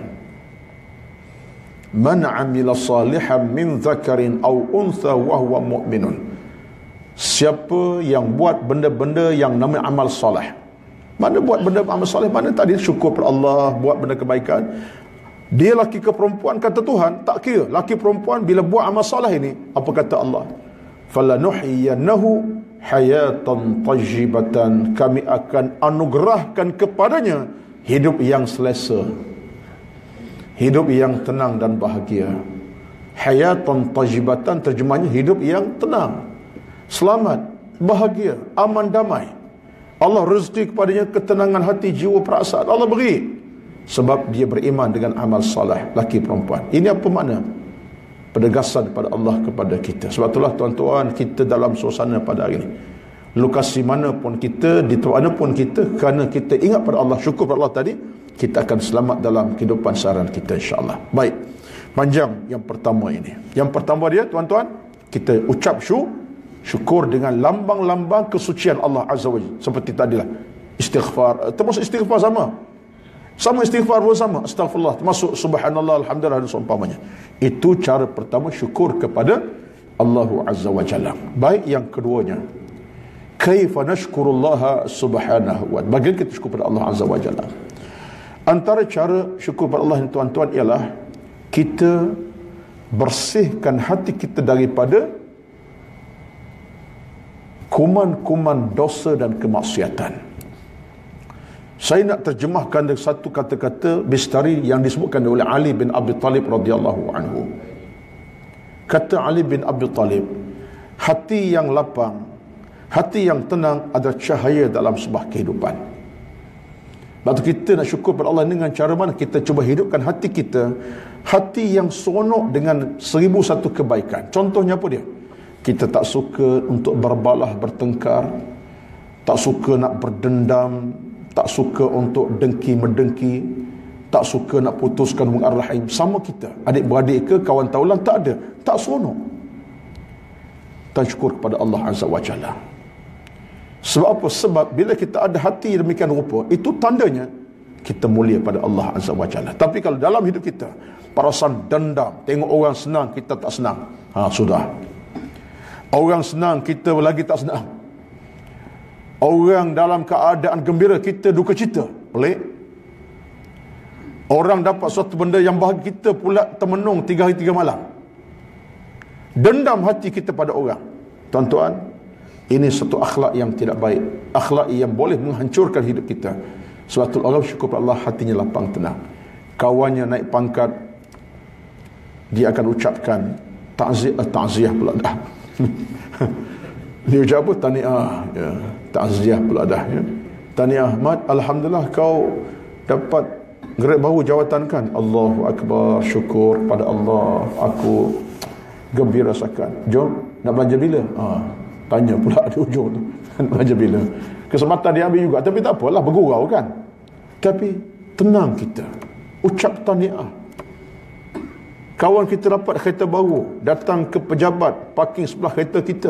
[SPEAKER 2] Man 'amila salihan min dzakarin aw untha wa huwa mu'minun. Siapa yang buat benda-benda yang namanya amal soleh. Mana buat benda amal soleh? Mana tadi syukur pada Allah, buat benda kebaikan. Dia laki ke perempuan, kata Tuhan, tak kira laki perempuan, bila buat amal soleh ini, apa kata Allah? Falanuhyiyannahu hayatan tayyibatan. Kami akan anugerahkan kepadanya hidup yang selesa, hidup yang tenang dan bahagia. Hayatan tayyibatan terjemahnya hidup yang tenang, selamat, bahagia, aman, damai. Allah rezeki kepadanya ketenangan hati, jiwa, perasaan. Allah beri sebab dia beriman dengan amal salih, laki perempuan. Ini apa makna? Penegasan pada Allah kepada kita. Sebab itulah tuan-tuan, kita dalam suasana pada hari ini, lokasi mana pun kita, di tempat mana pun kita, kerana kita ingat pada Allah, syukur pada Allah tadi, kita akan selamat dalam kehidupan seharian kita insya-Allah. Baik, panjang yang pertama ini. Yang pertama dia tuan-tuan, kita ucap syukur, syukur dengan lambang-lambang kesucian Allah Azza wa Jalla. Seperti tadilah istighfar, termasuk istighfar sama. Sama istighfar pun sama, astagfirullah, termasuk subhanallah, alhamdulillah dan seumpamanya. Itu cara pertama syukur kepada Allah Azza wa Jalla. Baik, yang keduanya, kaifa nashkurullaha subhanahu wa ta'ala. Bagaimana kita syukur pada Allah Azza wa Jalla? Antara cara syukur pada Allah ini tuan-tuan ialah kita bersihkan hati kita daripada kuman-kuman dosa dan kemaksiatan. Saya nak terjemahkan dengan satu kata-kata Bistari yang disebutkan oleh Ali bin Abi Talib radhiyallahu anhu. Kata Ali bin Abi Talib, Hati yang lapang, hati yang tenang adalah cahaya dalam sebuah kehidupan. Sebab tu kita nak syukur pada Allah dengan cara mana? Kita cuba hidupkan hati kita, hati yang seronok dengan seribu satu kebaikan. Contohnya apa dia? Kita tak suka untuk berbalah bertengkar, tak suka nak berdendam, tak suka untuk dengki-mendengki, tak suka nak putuskan hubungan rahim. Sama kita, adik-beradik ke, kawan taulan, tak ada, tak seronok. Dan syukur kepada Allah Azza wa Jalla. Sebab apa? Sebab bila kita ada hati demikian rupa, itu tandanya kita mulia pada Allah Azza wa Jalla. Tapi kalau dalam hidup kita perasaan dendam, tengok orang senang, kita tak senang, ha, sudah. Orang senang, kita lagi tak senang. Orang dalam keadaan gembira, kita duka cita, pelik. Orang dapat suatu benda yang bahagia, kita pula termenung tiga hari tiga malam. Dendam hati kita pada orang. Tuan-tuan, ini satu akhlak yang tidak baik, akhlak yang boleh menghancurkan hidup kita. Sebab tu Allah syukur pada Allah, hatinya lapang tenang. Kawannya naik pangkat, dia akan ucapkan ta'ziah, ta'ziah pula dah. Dia ucap apa? Tahniah, ya. Ta'ziah pula dah, ya. Tahniah Ahmad, alhamdulillah kau dapat grade baru jawatan kan. Allahu Akbar, syukur pada Allah, aku gembira sakan. Jom, nak belanja bila? Ah, tanya pula di ujung tu. Belanja bila? Kesempatan dia ambil juga, tapi tak apalah, bergurau kan. Tapi tenang kita, ucap tahniah. Kawan kita dapat kereta baru, datang ke pejabat parking sebelah kereta kita,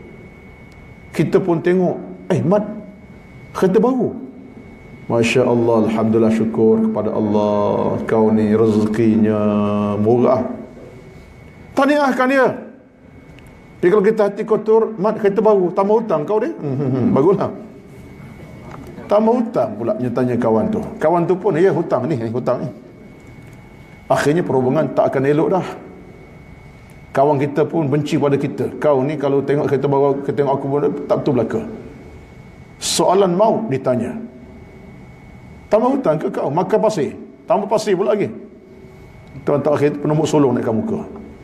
[SPEAKER 2] kita pun tengok, eh Mat, kereta baru. Masya Allah, alhamdulillah, syukur kepada Allah, kau ni rezekinya murah. Tahniahkan dia. Tapi kalau kita hati kotor, Mat, kereta baru, tambah hutang kau dia. Hmm, baguslah. Tambah hutang pula, tanya kawan tu. Kawan tu pun, ya hutang ni, hutang ni. Akhirnya perhubungan tak akan elok dah. Kawan kita pun benci pada kita. Kau ni kalau tengok kereta baru, kita tengok aku pun tak betul belaka. Soalan maut ditanya. Tambah hutang ke kau? Makan pasir. Tambah pasir pula lagi. Tuan-tuan, akhir penumbuk solong naikkan muka.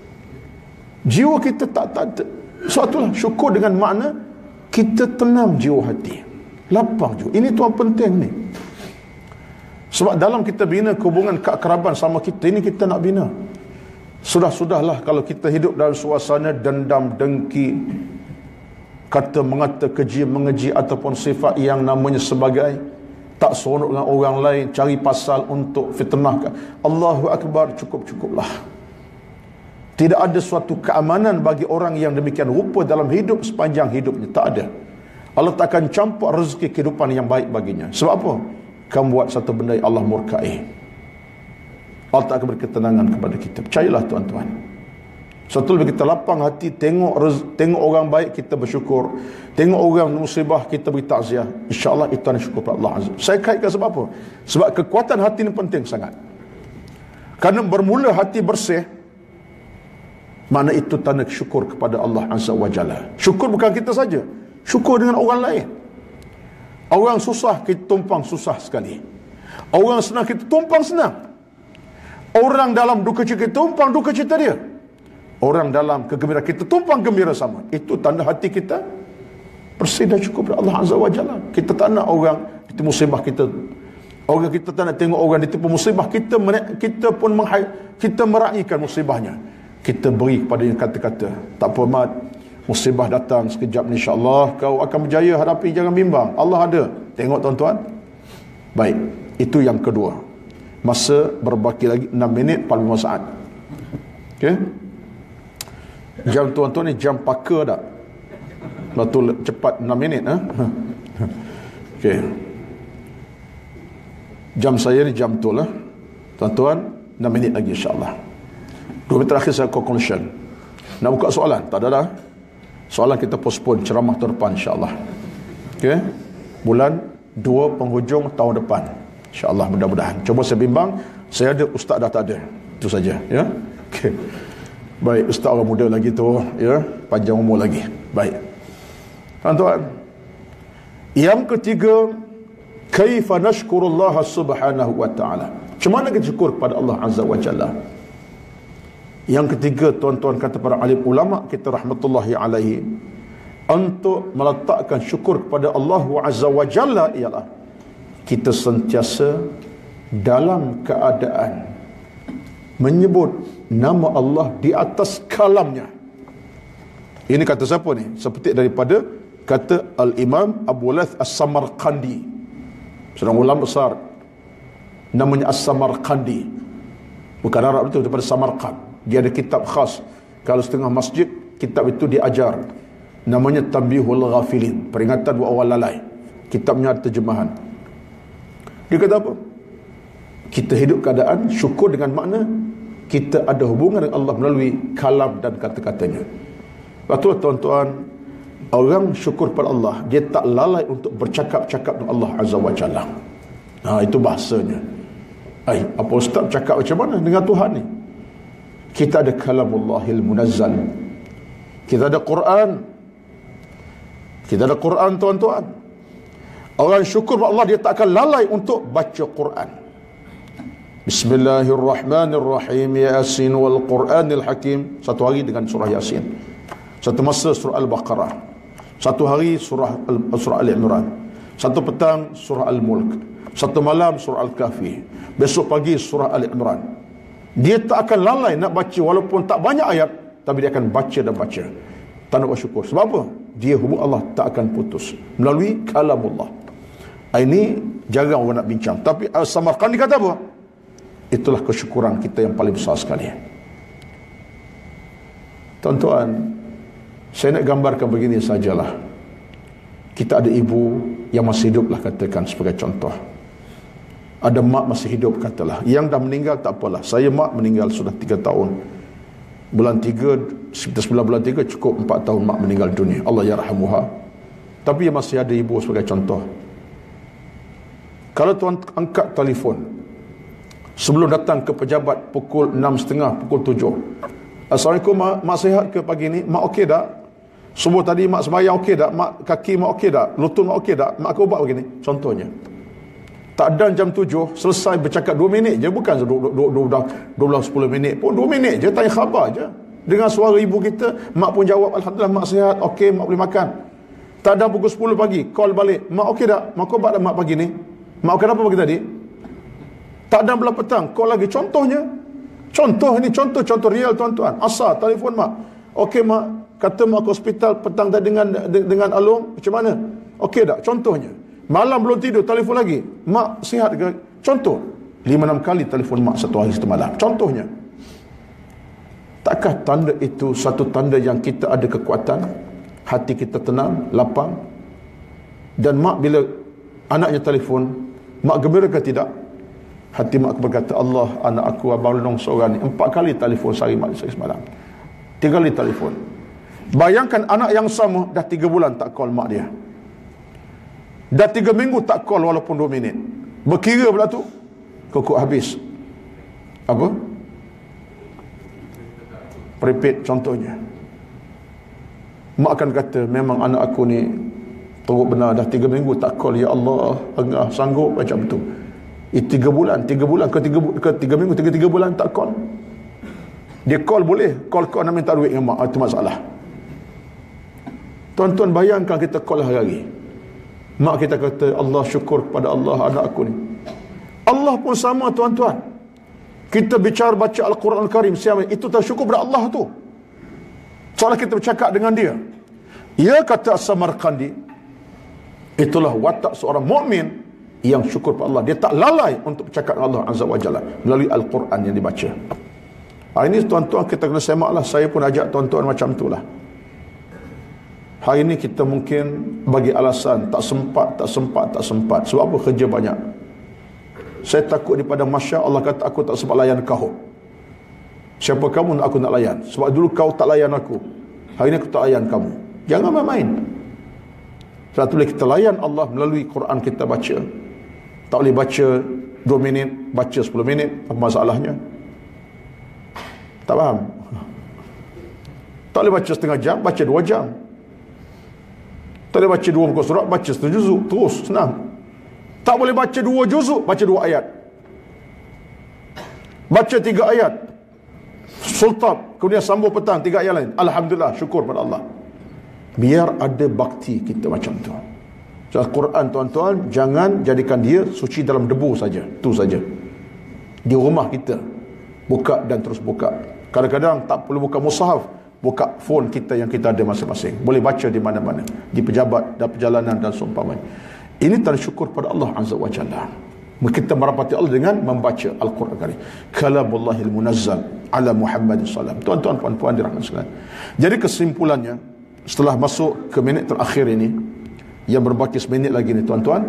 [SPEAKER 2] Jiwa kita tak tak, tak. Suatulah syukur dengan makna kita tenang jiwa hati, lapang jiwa. Ini tuan penting ni. Sebab dalam kita bina hubungan keakraban sama kita, ini kita nak bina. Sudah-sudahlah kalau kita hidup dalam suasana dendam, dengki, kata mengata, keji mengeji, ataupun sifat yang namanya sebagai tak seronok dengan orang lain, cari pasal untuk fitnahkan. Allahu Akbar, cukup-cukuplah. Tidak ada suatu keamanan bagi orang yang demikian rupa dalam hidup sepanjang hidupnya. Tak ada. Allah tak akan campur rezeki kehidupan yang baik baginya. Sebab apa? Kamu buat satu benda yang Allah murkai. Allah tak akan beri ketenangan kepada kita. Percayalah tuan-tuan. Satu lebih kita lapang hati, tengok tengok orang baik, kita bersyukur. Tengok orang musibah, kita beri takziah. InsyaAllah itu adalah syukur kepada Allah Azza. Saya kaitkan sebab apa? Sebab kekuatan hati ini penting sangat. Kerana bermula hati bersih, mana itu tanda syukur kepada Allah Azza wa Jalla. Syukur bukan kita saja, syukur dengan orang lain. Orang susah, kita tumpang susah sekali. Orang senang, kita tumpang senang. Orang dalam duka cita, kita tumpang duka cita dia. Orang dalam kegembiraan, kita tumpang gembira sama. Itu tanda hati kita bersih dan syukur kepada Allah Azza wa Jalla. Kita tak nak orang ditipu musibah kita. Orang kita tak nak tengok orang ditipu musibah, kita kita pun menghai, kita meraihkan musibahnya. Kita beri kepada yang kata-kata, tak apa Mat, musibah datang sekejap ni, insyaAllah kau akan berjaya hadapi, jangan bimbang, Allah ada. Tengok tuan-tuan. Baik, itu yang kedua. Masa berbaki lagi enam minit empat puluh lima saat. Okey. Jam tuan-tuan ni jam paka tak? Betul cepat enam minit ha? Okey. Jam saya ni jam betul lah. Tuan-tuan, enam minit lagi insya-Allah. Dua minit terakhir saya conclusion. Nak buka soalan? Tak ada dah. Soalan kita postpone ceramah tahun depan insya-Allah. Okey. Bulan dua penghujung tahun depan. InsyaAllah, mudah-mudahan. Cuba saya bimbang, saya ada, ustaz dah tak ada. Itu saja, ya. Okey. Baik, ustaz orang muda lagi tu, ya, panjang umur lagi. Baik. Tuan-tuan, yang ketiga, kaifa nashkurullah subhanahu wa ta'ala. Macam mana kita syukur kepada Allah Azza wa Jalla? Yang ketiga, tuan-tuan kata para alim ulama kita rahmatullahi alaihi, untuk meletakkan syukur kepada Allah Azza wa Jalla ialah kita sentiasa dalam keadaan menyebut nama Allah di atas kalamnya. Ini kata siapa ni? Seperti daripada kata Al-Imam Abu Lath As-Samarqandi, seorang ulama besar namanya As-Samarqandi, bukan Arab itu, daripada Samarkand. Dia ada kitab khas, kalau setengah masjid kitab itu diajar, namanya Tanbihul Ghafilin, peringatan buat orang lalai. Kitabnya ada terjemahan. Dia kata apa? Kita hidup keadaan syukur dengan makna kita ada hubungan dengan Allah melalui kalam dan kata-katanya. Betul tuan-tuan, orang syukur pada Allah, dia tak lalai untuk bercakap-cakap dengan Allah Azza wa Jalla. Ha, itu bahasanya. Ay, apa ustaz cakap macam mana dengan Tuhan ni? Kita ada kalamullahil munazzal, kita ada Quran, kita ada Quran tuan-tuan. Orang syukur pada Allah, dia tak akan lalai untuk baca Quran. Bismillahirrahmanirrahim, Yasin wal Quranil Hakim. Satu hari dengan surah Yasin, satu masa surah Al-Baqarah, satu hari surah surah Al-Imran, satu petang surah Al-Mulk, satu malam surah Al-Kahfi, besok pagi surah Al-Imran. Dia tak akan lalai nak baca, walaupun tak banyak ayat, tapi dia akan baca dan baca. Tanda bersyukur. Sebab apa? Dia hubung Allah tak akan putus melalui kalamullah. Ini jarang orang nak bincang, tapi Al-Samarqandi kata apa? Itulah kesyukuran kita yang paling besar sekali. Tuan-tuan, saya nak gambarkan begini sajalah. Kita ada ibu yang masih hidup lah, katakan sebagai contoh. Ada mak masih hidup, katalah. Yang dah meninggal tak apalah. Saya mak meninggal sudah tiga tahun. Bulan tiga, sekitar sembilan bulan tiga, cukup empat tahun mak meninggal dunia. Allah yarhamuha. Tapi yang masih ada ibu sebagai contoh. Kalau tuan angkat telefon sebelum datang ke pejabat pukul enam tiga puluh, pukul tujuh. Assalamualaikum mak, mak sihat ke pagi ni? Mak okey tak? Subuh tadi mak sembahyang okey tak? Mak kaki mak okey tak? Lutut mak okey tak? Mak ke ubat begini? Contohnya. Tak ada jam tujuh, selesai bercakap dua minit je, bukan dua belas sepuluh minit pun, dua minit je, tanya khabar je. Dengan suara ibu kita, mak pun jawab, alhamdulillah mak sihat, okey mak boleh makan. Tak ada pukul sepuluh pagi, call balik, mak okey tak? Mak ubat tak mak pagi ni? Mak okey apa pagi tadi? Tak ada belah petang, call lagi. Contohnya, contoh ini, contoh-contoh real tuan-tuan. Asal telefon mak, okey mak, kata mak ke hospital petang tadi dengan dengan Alung, macam mana? Okey tak? Contohnya. Malam belum tidur, telefon lagi, mak sihat ke? Contoh, lima enam kali telefon mak satu hari satu malam. Contohnya. Takkah tanda itu satu tanda yang kita ada kekuatan, hati kita tenang, lapang? Dan mak bila anaknya telefon, mak gembira ke tidak? Hati mak berkata, Allah, anak aku abang Lenong seorang ni empat kali telefon sehari semalam, tiga kali telefon. Bayangkan anak yang sama dah tiga bulan tak call mak dia, dah tiga minggu tak call walaupun dua minit. Berkira pula tu kekuk habis. Apa? Prepaid contohnya. Mak akan kata, memang anak aku ni teruk benar, dah tiga minggu tak call. Ya Allah, engah sanggup macam tu. Eh, tiga bulan, tiga bulan ke tiga, ke tiga minggu, tiga tiga bulan tak call. Dia call boleh, call call nak minta duit dengan mak, itu masalah. Tuan-tuan bayangkan kita call hari-hari. Mak kita kata, Allah syukur kepada Allah anak aku ni. Allah pun sama tuan-tuan. Kita bicara baca Al-Quran Al-Karim, siapa itu tak syukur kepada Allah tu. Soalnya kita bercakap dengan dia. Ya, kata As-Samarqandi, itulah watak seorang mukmin yang syukur kepada Allah. Dia tak lalai untuk bercakap dengan Allah Azza wa Jalla melalui Al-Quran yang dibaca. Hari ini tuan-tuan kita kena semaklah. Saya pun ajak tuan-tuan macam itulah. Hari ini kita mungkin bagi alasan tak sempat, tak sempat, tak sempat. Sebab apa? Kerja banyak. Saya takut di padang mahsyar Allah kata aku tak sempat layan kau. Siapa kamu nak aku nak layan? Sebab dulu kau tak layan aku, hari ini aku tak layan kamu. Jangan main-main. Sebab tu boleh kita layan Allah melalui Quran kita baca. Tak boleh baca dua minit, baca sepuluh minit. Apa masalahnya? Tak faham? Tak boleh baca setengah jam, baca dua jam. Tak boleh baca dua buku surat, baca satu juzuk. Terus, senang. Tak boleh baca dua juzuk, baca dua ayat. Baca tiga ayat. sultan, kemudian sambung petang tiga ayat lain, alhamdulillah, syukur pada Allah. Biar ada bakti kita macam tu. So, Al-Quran tuan-tuan, jangan jadikan dia suci dalam debu saja, tu saja. Di rumah kita buka dan terus buka. Kadang-kadang tak perlu buka mushaf, buka phone kita yang kita ada masing-masing, boleh baca di mana-mana, di pejabat dan perjalanan dan seumpamanya. Ini tanda syukur pada Allah Azza wa Jalla. Kita merapati Allah dengan membaca Al-Quran Karim, kalamullahil munazzal ala Muhammad sallallahu alaihi wasallam. Tuan-tuan, puan-puan dirahmati sekalian. Jadi kesimpulannya, setelah masuk ke minit terakhir ini, yang berbaki seminit lagi ni tuan-tuan,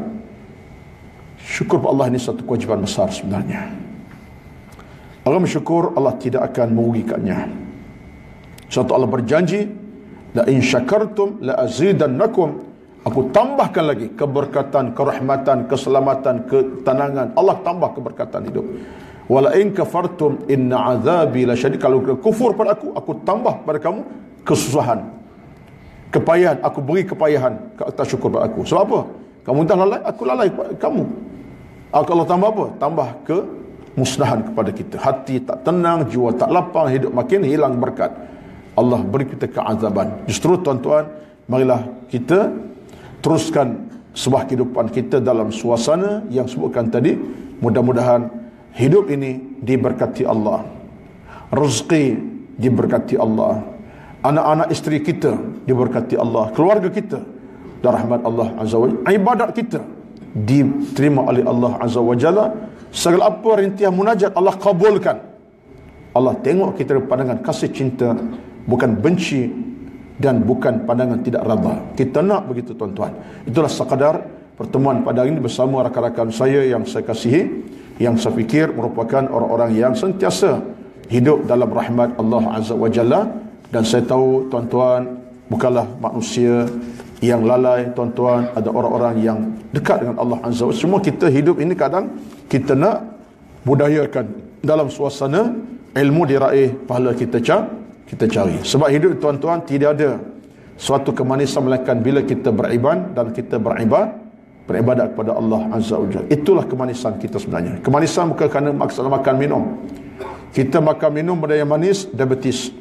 [SPEAKER 2] syukur pada Allah ini satu kewajiban besar sebenarnya. Allah bersyukur, Allah tidak akan merugikannya. Suatu Allah berjanji, la in syakartum la azidannakum. Aku tambahkan lagi keberkatan, kerahmatan, keselamatan, ketenangan. Allah tambah keberkatan hidup. Wala in kafartum inna azabi lasyadid. Kalau kufur pada aku, aku tambah pada kamu kesusahan, kepayahan. Aku beri kepayahan tak syukur pada aku. Sebab apa? Kamu dah lalai, aku lalai kamu. Allah tambah apa? Tambah ke musnahan kepada kita. Hati tak tenang, jiwa tak lapang, hidup makin hilang berkat. Allah beri kita keazaban. Justru tuan-tuan, marilah kita teruskan sebuah kehidupan kita dalam suasana yang sebutkan tadi. Mudah-mudahan hidup ini diberkati Allah, rezeki diberkati Allah, anak-anak isteri kita diberkati Allah, keluarga kita dan rahmat Allah Azza wa Jalla, ibadat kita diterima oleh Allah Azza wa Jalla, segala apa rintihan munajat Allah kabulkan. Allah tengok kita dengan pandangan kasih cinta, bukan benci dan bukan pandangan tidak redha. Kita nak begitu tuan-tuan. Itulah sekadar pertemuan pada hari ini bersama rakan-rakan saya yang saya kasihi, yang saya fikir merupakan orang-orang yang sentiasa hidup dalam rahmat Allah Azza wa Jalla. Dan saya tahu tuan-tuan bukanlah manusia yang lalai tuan-tuan, ada orang-orang yang dekat dengan Allah Azza wa Jalla. Semua kita hidup ini kadang kita nak budayakan dalam suasana ilmu diraih, pahala kita cari kita cari. Sebab hidup tuan-tuan tidak ada suatu kemanisan melainkan bila kita beribadah dan kita beribad beribadat kepada Allah Azza wa Jalla. Itulah kemanisan kita sebenarnya. Kemanisan bukan kerana maksud makan minum. Kita makan minum benda yang manis, diabetes.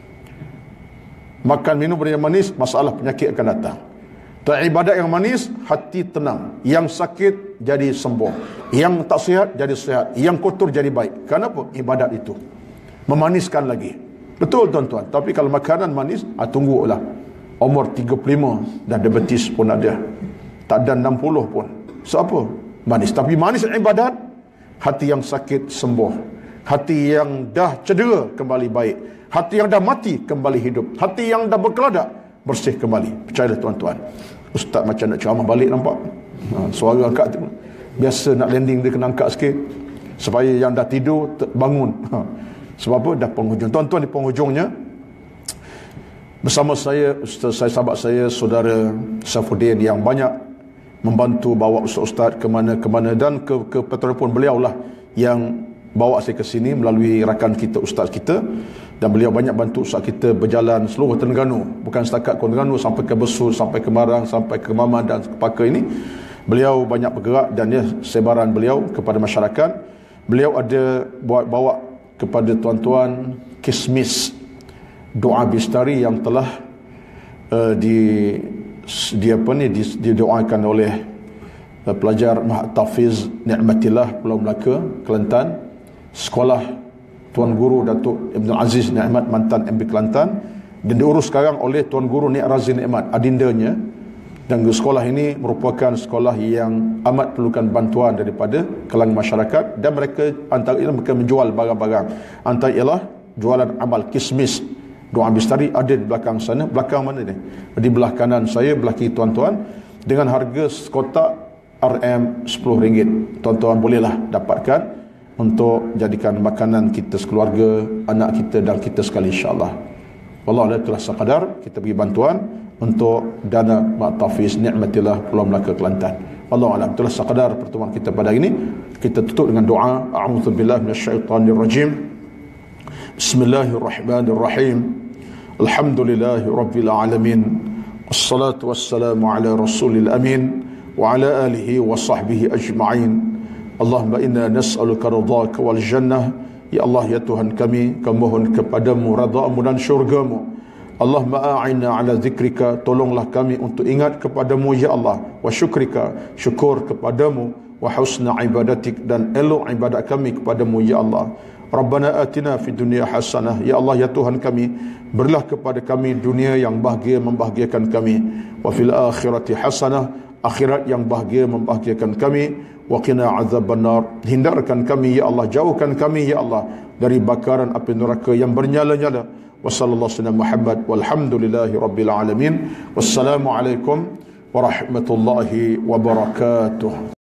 [SPEAKER 2] Makan minum benda yang manis, masalah penyakit akan datang. Tak ibadat yang manis, hati tenang. Yang sakit jadi sembuh, yang tak sihat jadi sihat, yang kotor jadi baik. Kenapa? Ibadat itu memaniskan lagi. Betul tuan-tuan. Tapi kalau makanan manis, ah, tunggulah umur tiga puluh lima dah diabetes pun ada, tak ada enam puluh pun. Siapa? Manis. Tapi manis ibadat, hati yang sakit sembuh, hati yang dah cedera kembali baik, hati yang dah mati kembali hidup, hati yang dah berkeladak bersih kembali. Percayalah tuan-tuan. Ustaz macam nak ceramah balik nampak. Ha, suara angkat tu biasa nak landing dia kena angkat sikit supaya yang dah tidur bangun. Ha. Sebab apa? Dah penghujung. Tuan-tuan, di penghujungnya bersama saya, ustaz saya, sahabat saya, saudara Syafuddin yang banyak membantu bawa ustaz-ustaz ke mana-ke-mana, dan ke, ke Petrolpun beliau lah yang bawa saya ke sini melalui rakan kita, ustaz kita, dan beliau banyak bantu ustaz kita berjalan seluruh Terengganu, bukan setakat Terengganu, sampai ke Besut, sampai ke Marang, sampai ke Maman dan ke Paka ini. Beliau banyak bergerak dan ya, sebaran beliau kepada masyarakat. Beliau ada buat bawa kepada tuan-tuan kismis doa bistari yang telah uh, di di apa ni di, didoakan oleh uh, pelajar Mahat Tafiz Ni'matillah Pulau Melaka, Kelantan, sekolah Tuan Guru Datuk Ibn Aziz Nikmat, mantan M P Kelantan, dan diurus sekarang oleh Tuan Guru Nik Razi Nikmat, adindanya. Dan sekolah ini merupakan sekolah yang amat perlukan bantuan daripada kalangan masyarakat, dan mereka antara ialah mereka menjual barang-barang. Antara ialah jualan amal kismis doa bistari, ada di belakang sana. Belakang mana ni? Di belah kanan saya, belah kiri tuan-tuan, dengan harga sekotak R M sepuluh ringgit. Tuan-tuan bolehlah dapatkan untuk jadikan makanan kita sekeluarga, anak kita dan kita sekali, insya-Allah. Wallahu a'lam, itulah sekadar kita bagi bantuan untuk dana Mak Tafiz Ni'matillah Pulau Melaka, Kelantan. Wallahu a'lam, itulah sekadar pertemuan kita pada hari ini. Kita tutup dengan doa. A'udzubillahi minasyaitonirrajim. Bismillahirrahmanirrahim. Alhamdulillahi rabbil alamin. Wassalatu wassalamu ala rasulil amin wa ala alihi wa sahbihi ajma'in. Allahumma inna nas'aluka ridhaka wal jannah Ya Allah, ya Tuhan kami, kami mohon kepadamu redha-Mu dan syurga-Mu. Allahumma a'inna ala zikrika, tolonglah kami untuk ingat kepadamu ya Allah, wa syukrika, syukur kepadamu, wa husna ibadatik, dan elok ibadat kami kepadamu ya Allah. Rabbana atina fid dunya hasanah, ya Allah ya Tuhan kami, berilah kepada kami dunia yang bahagia membahagiakan kami, wa fil akhirati hasanah, akhirat yang bahagia membahagiakan kami, wa qina azabannar, hindarkan kami ya Allah, jauhkan kami ya Allah dari bakaran api neraka yang bernyala-nyala. Wa sallallahu alaihi wasallam Muhammad walhamdulillahi rabbil alamin. Wassalamu alaikum warahmatullahi wabarakatuh.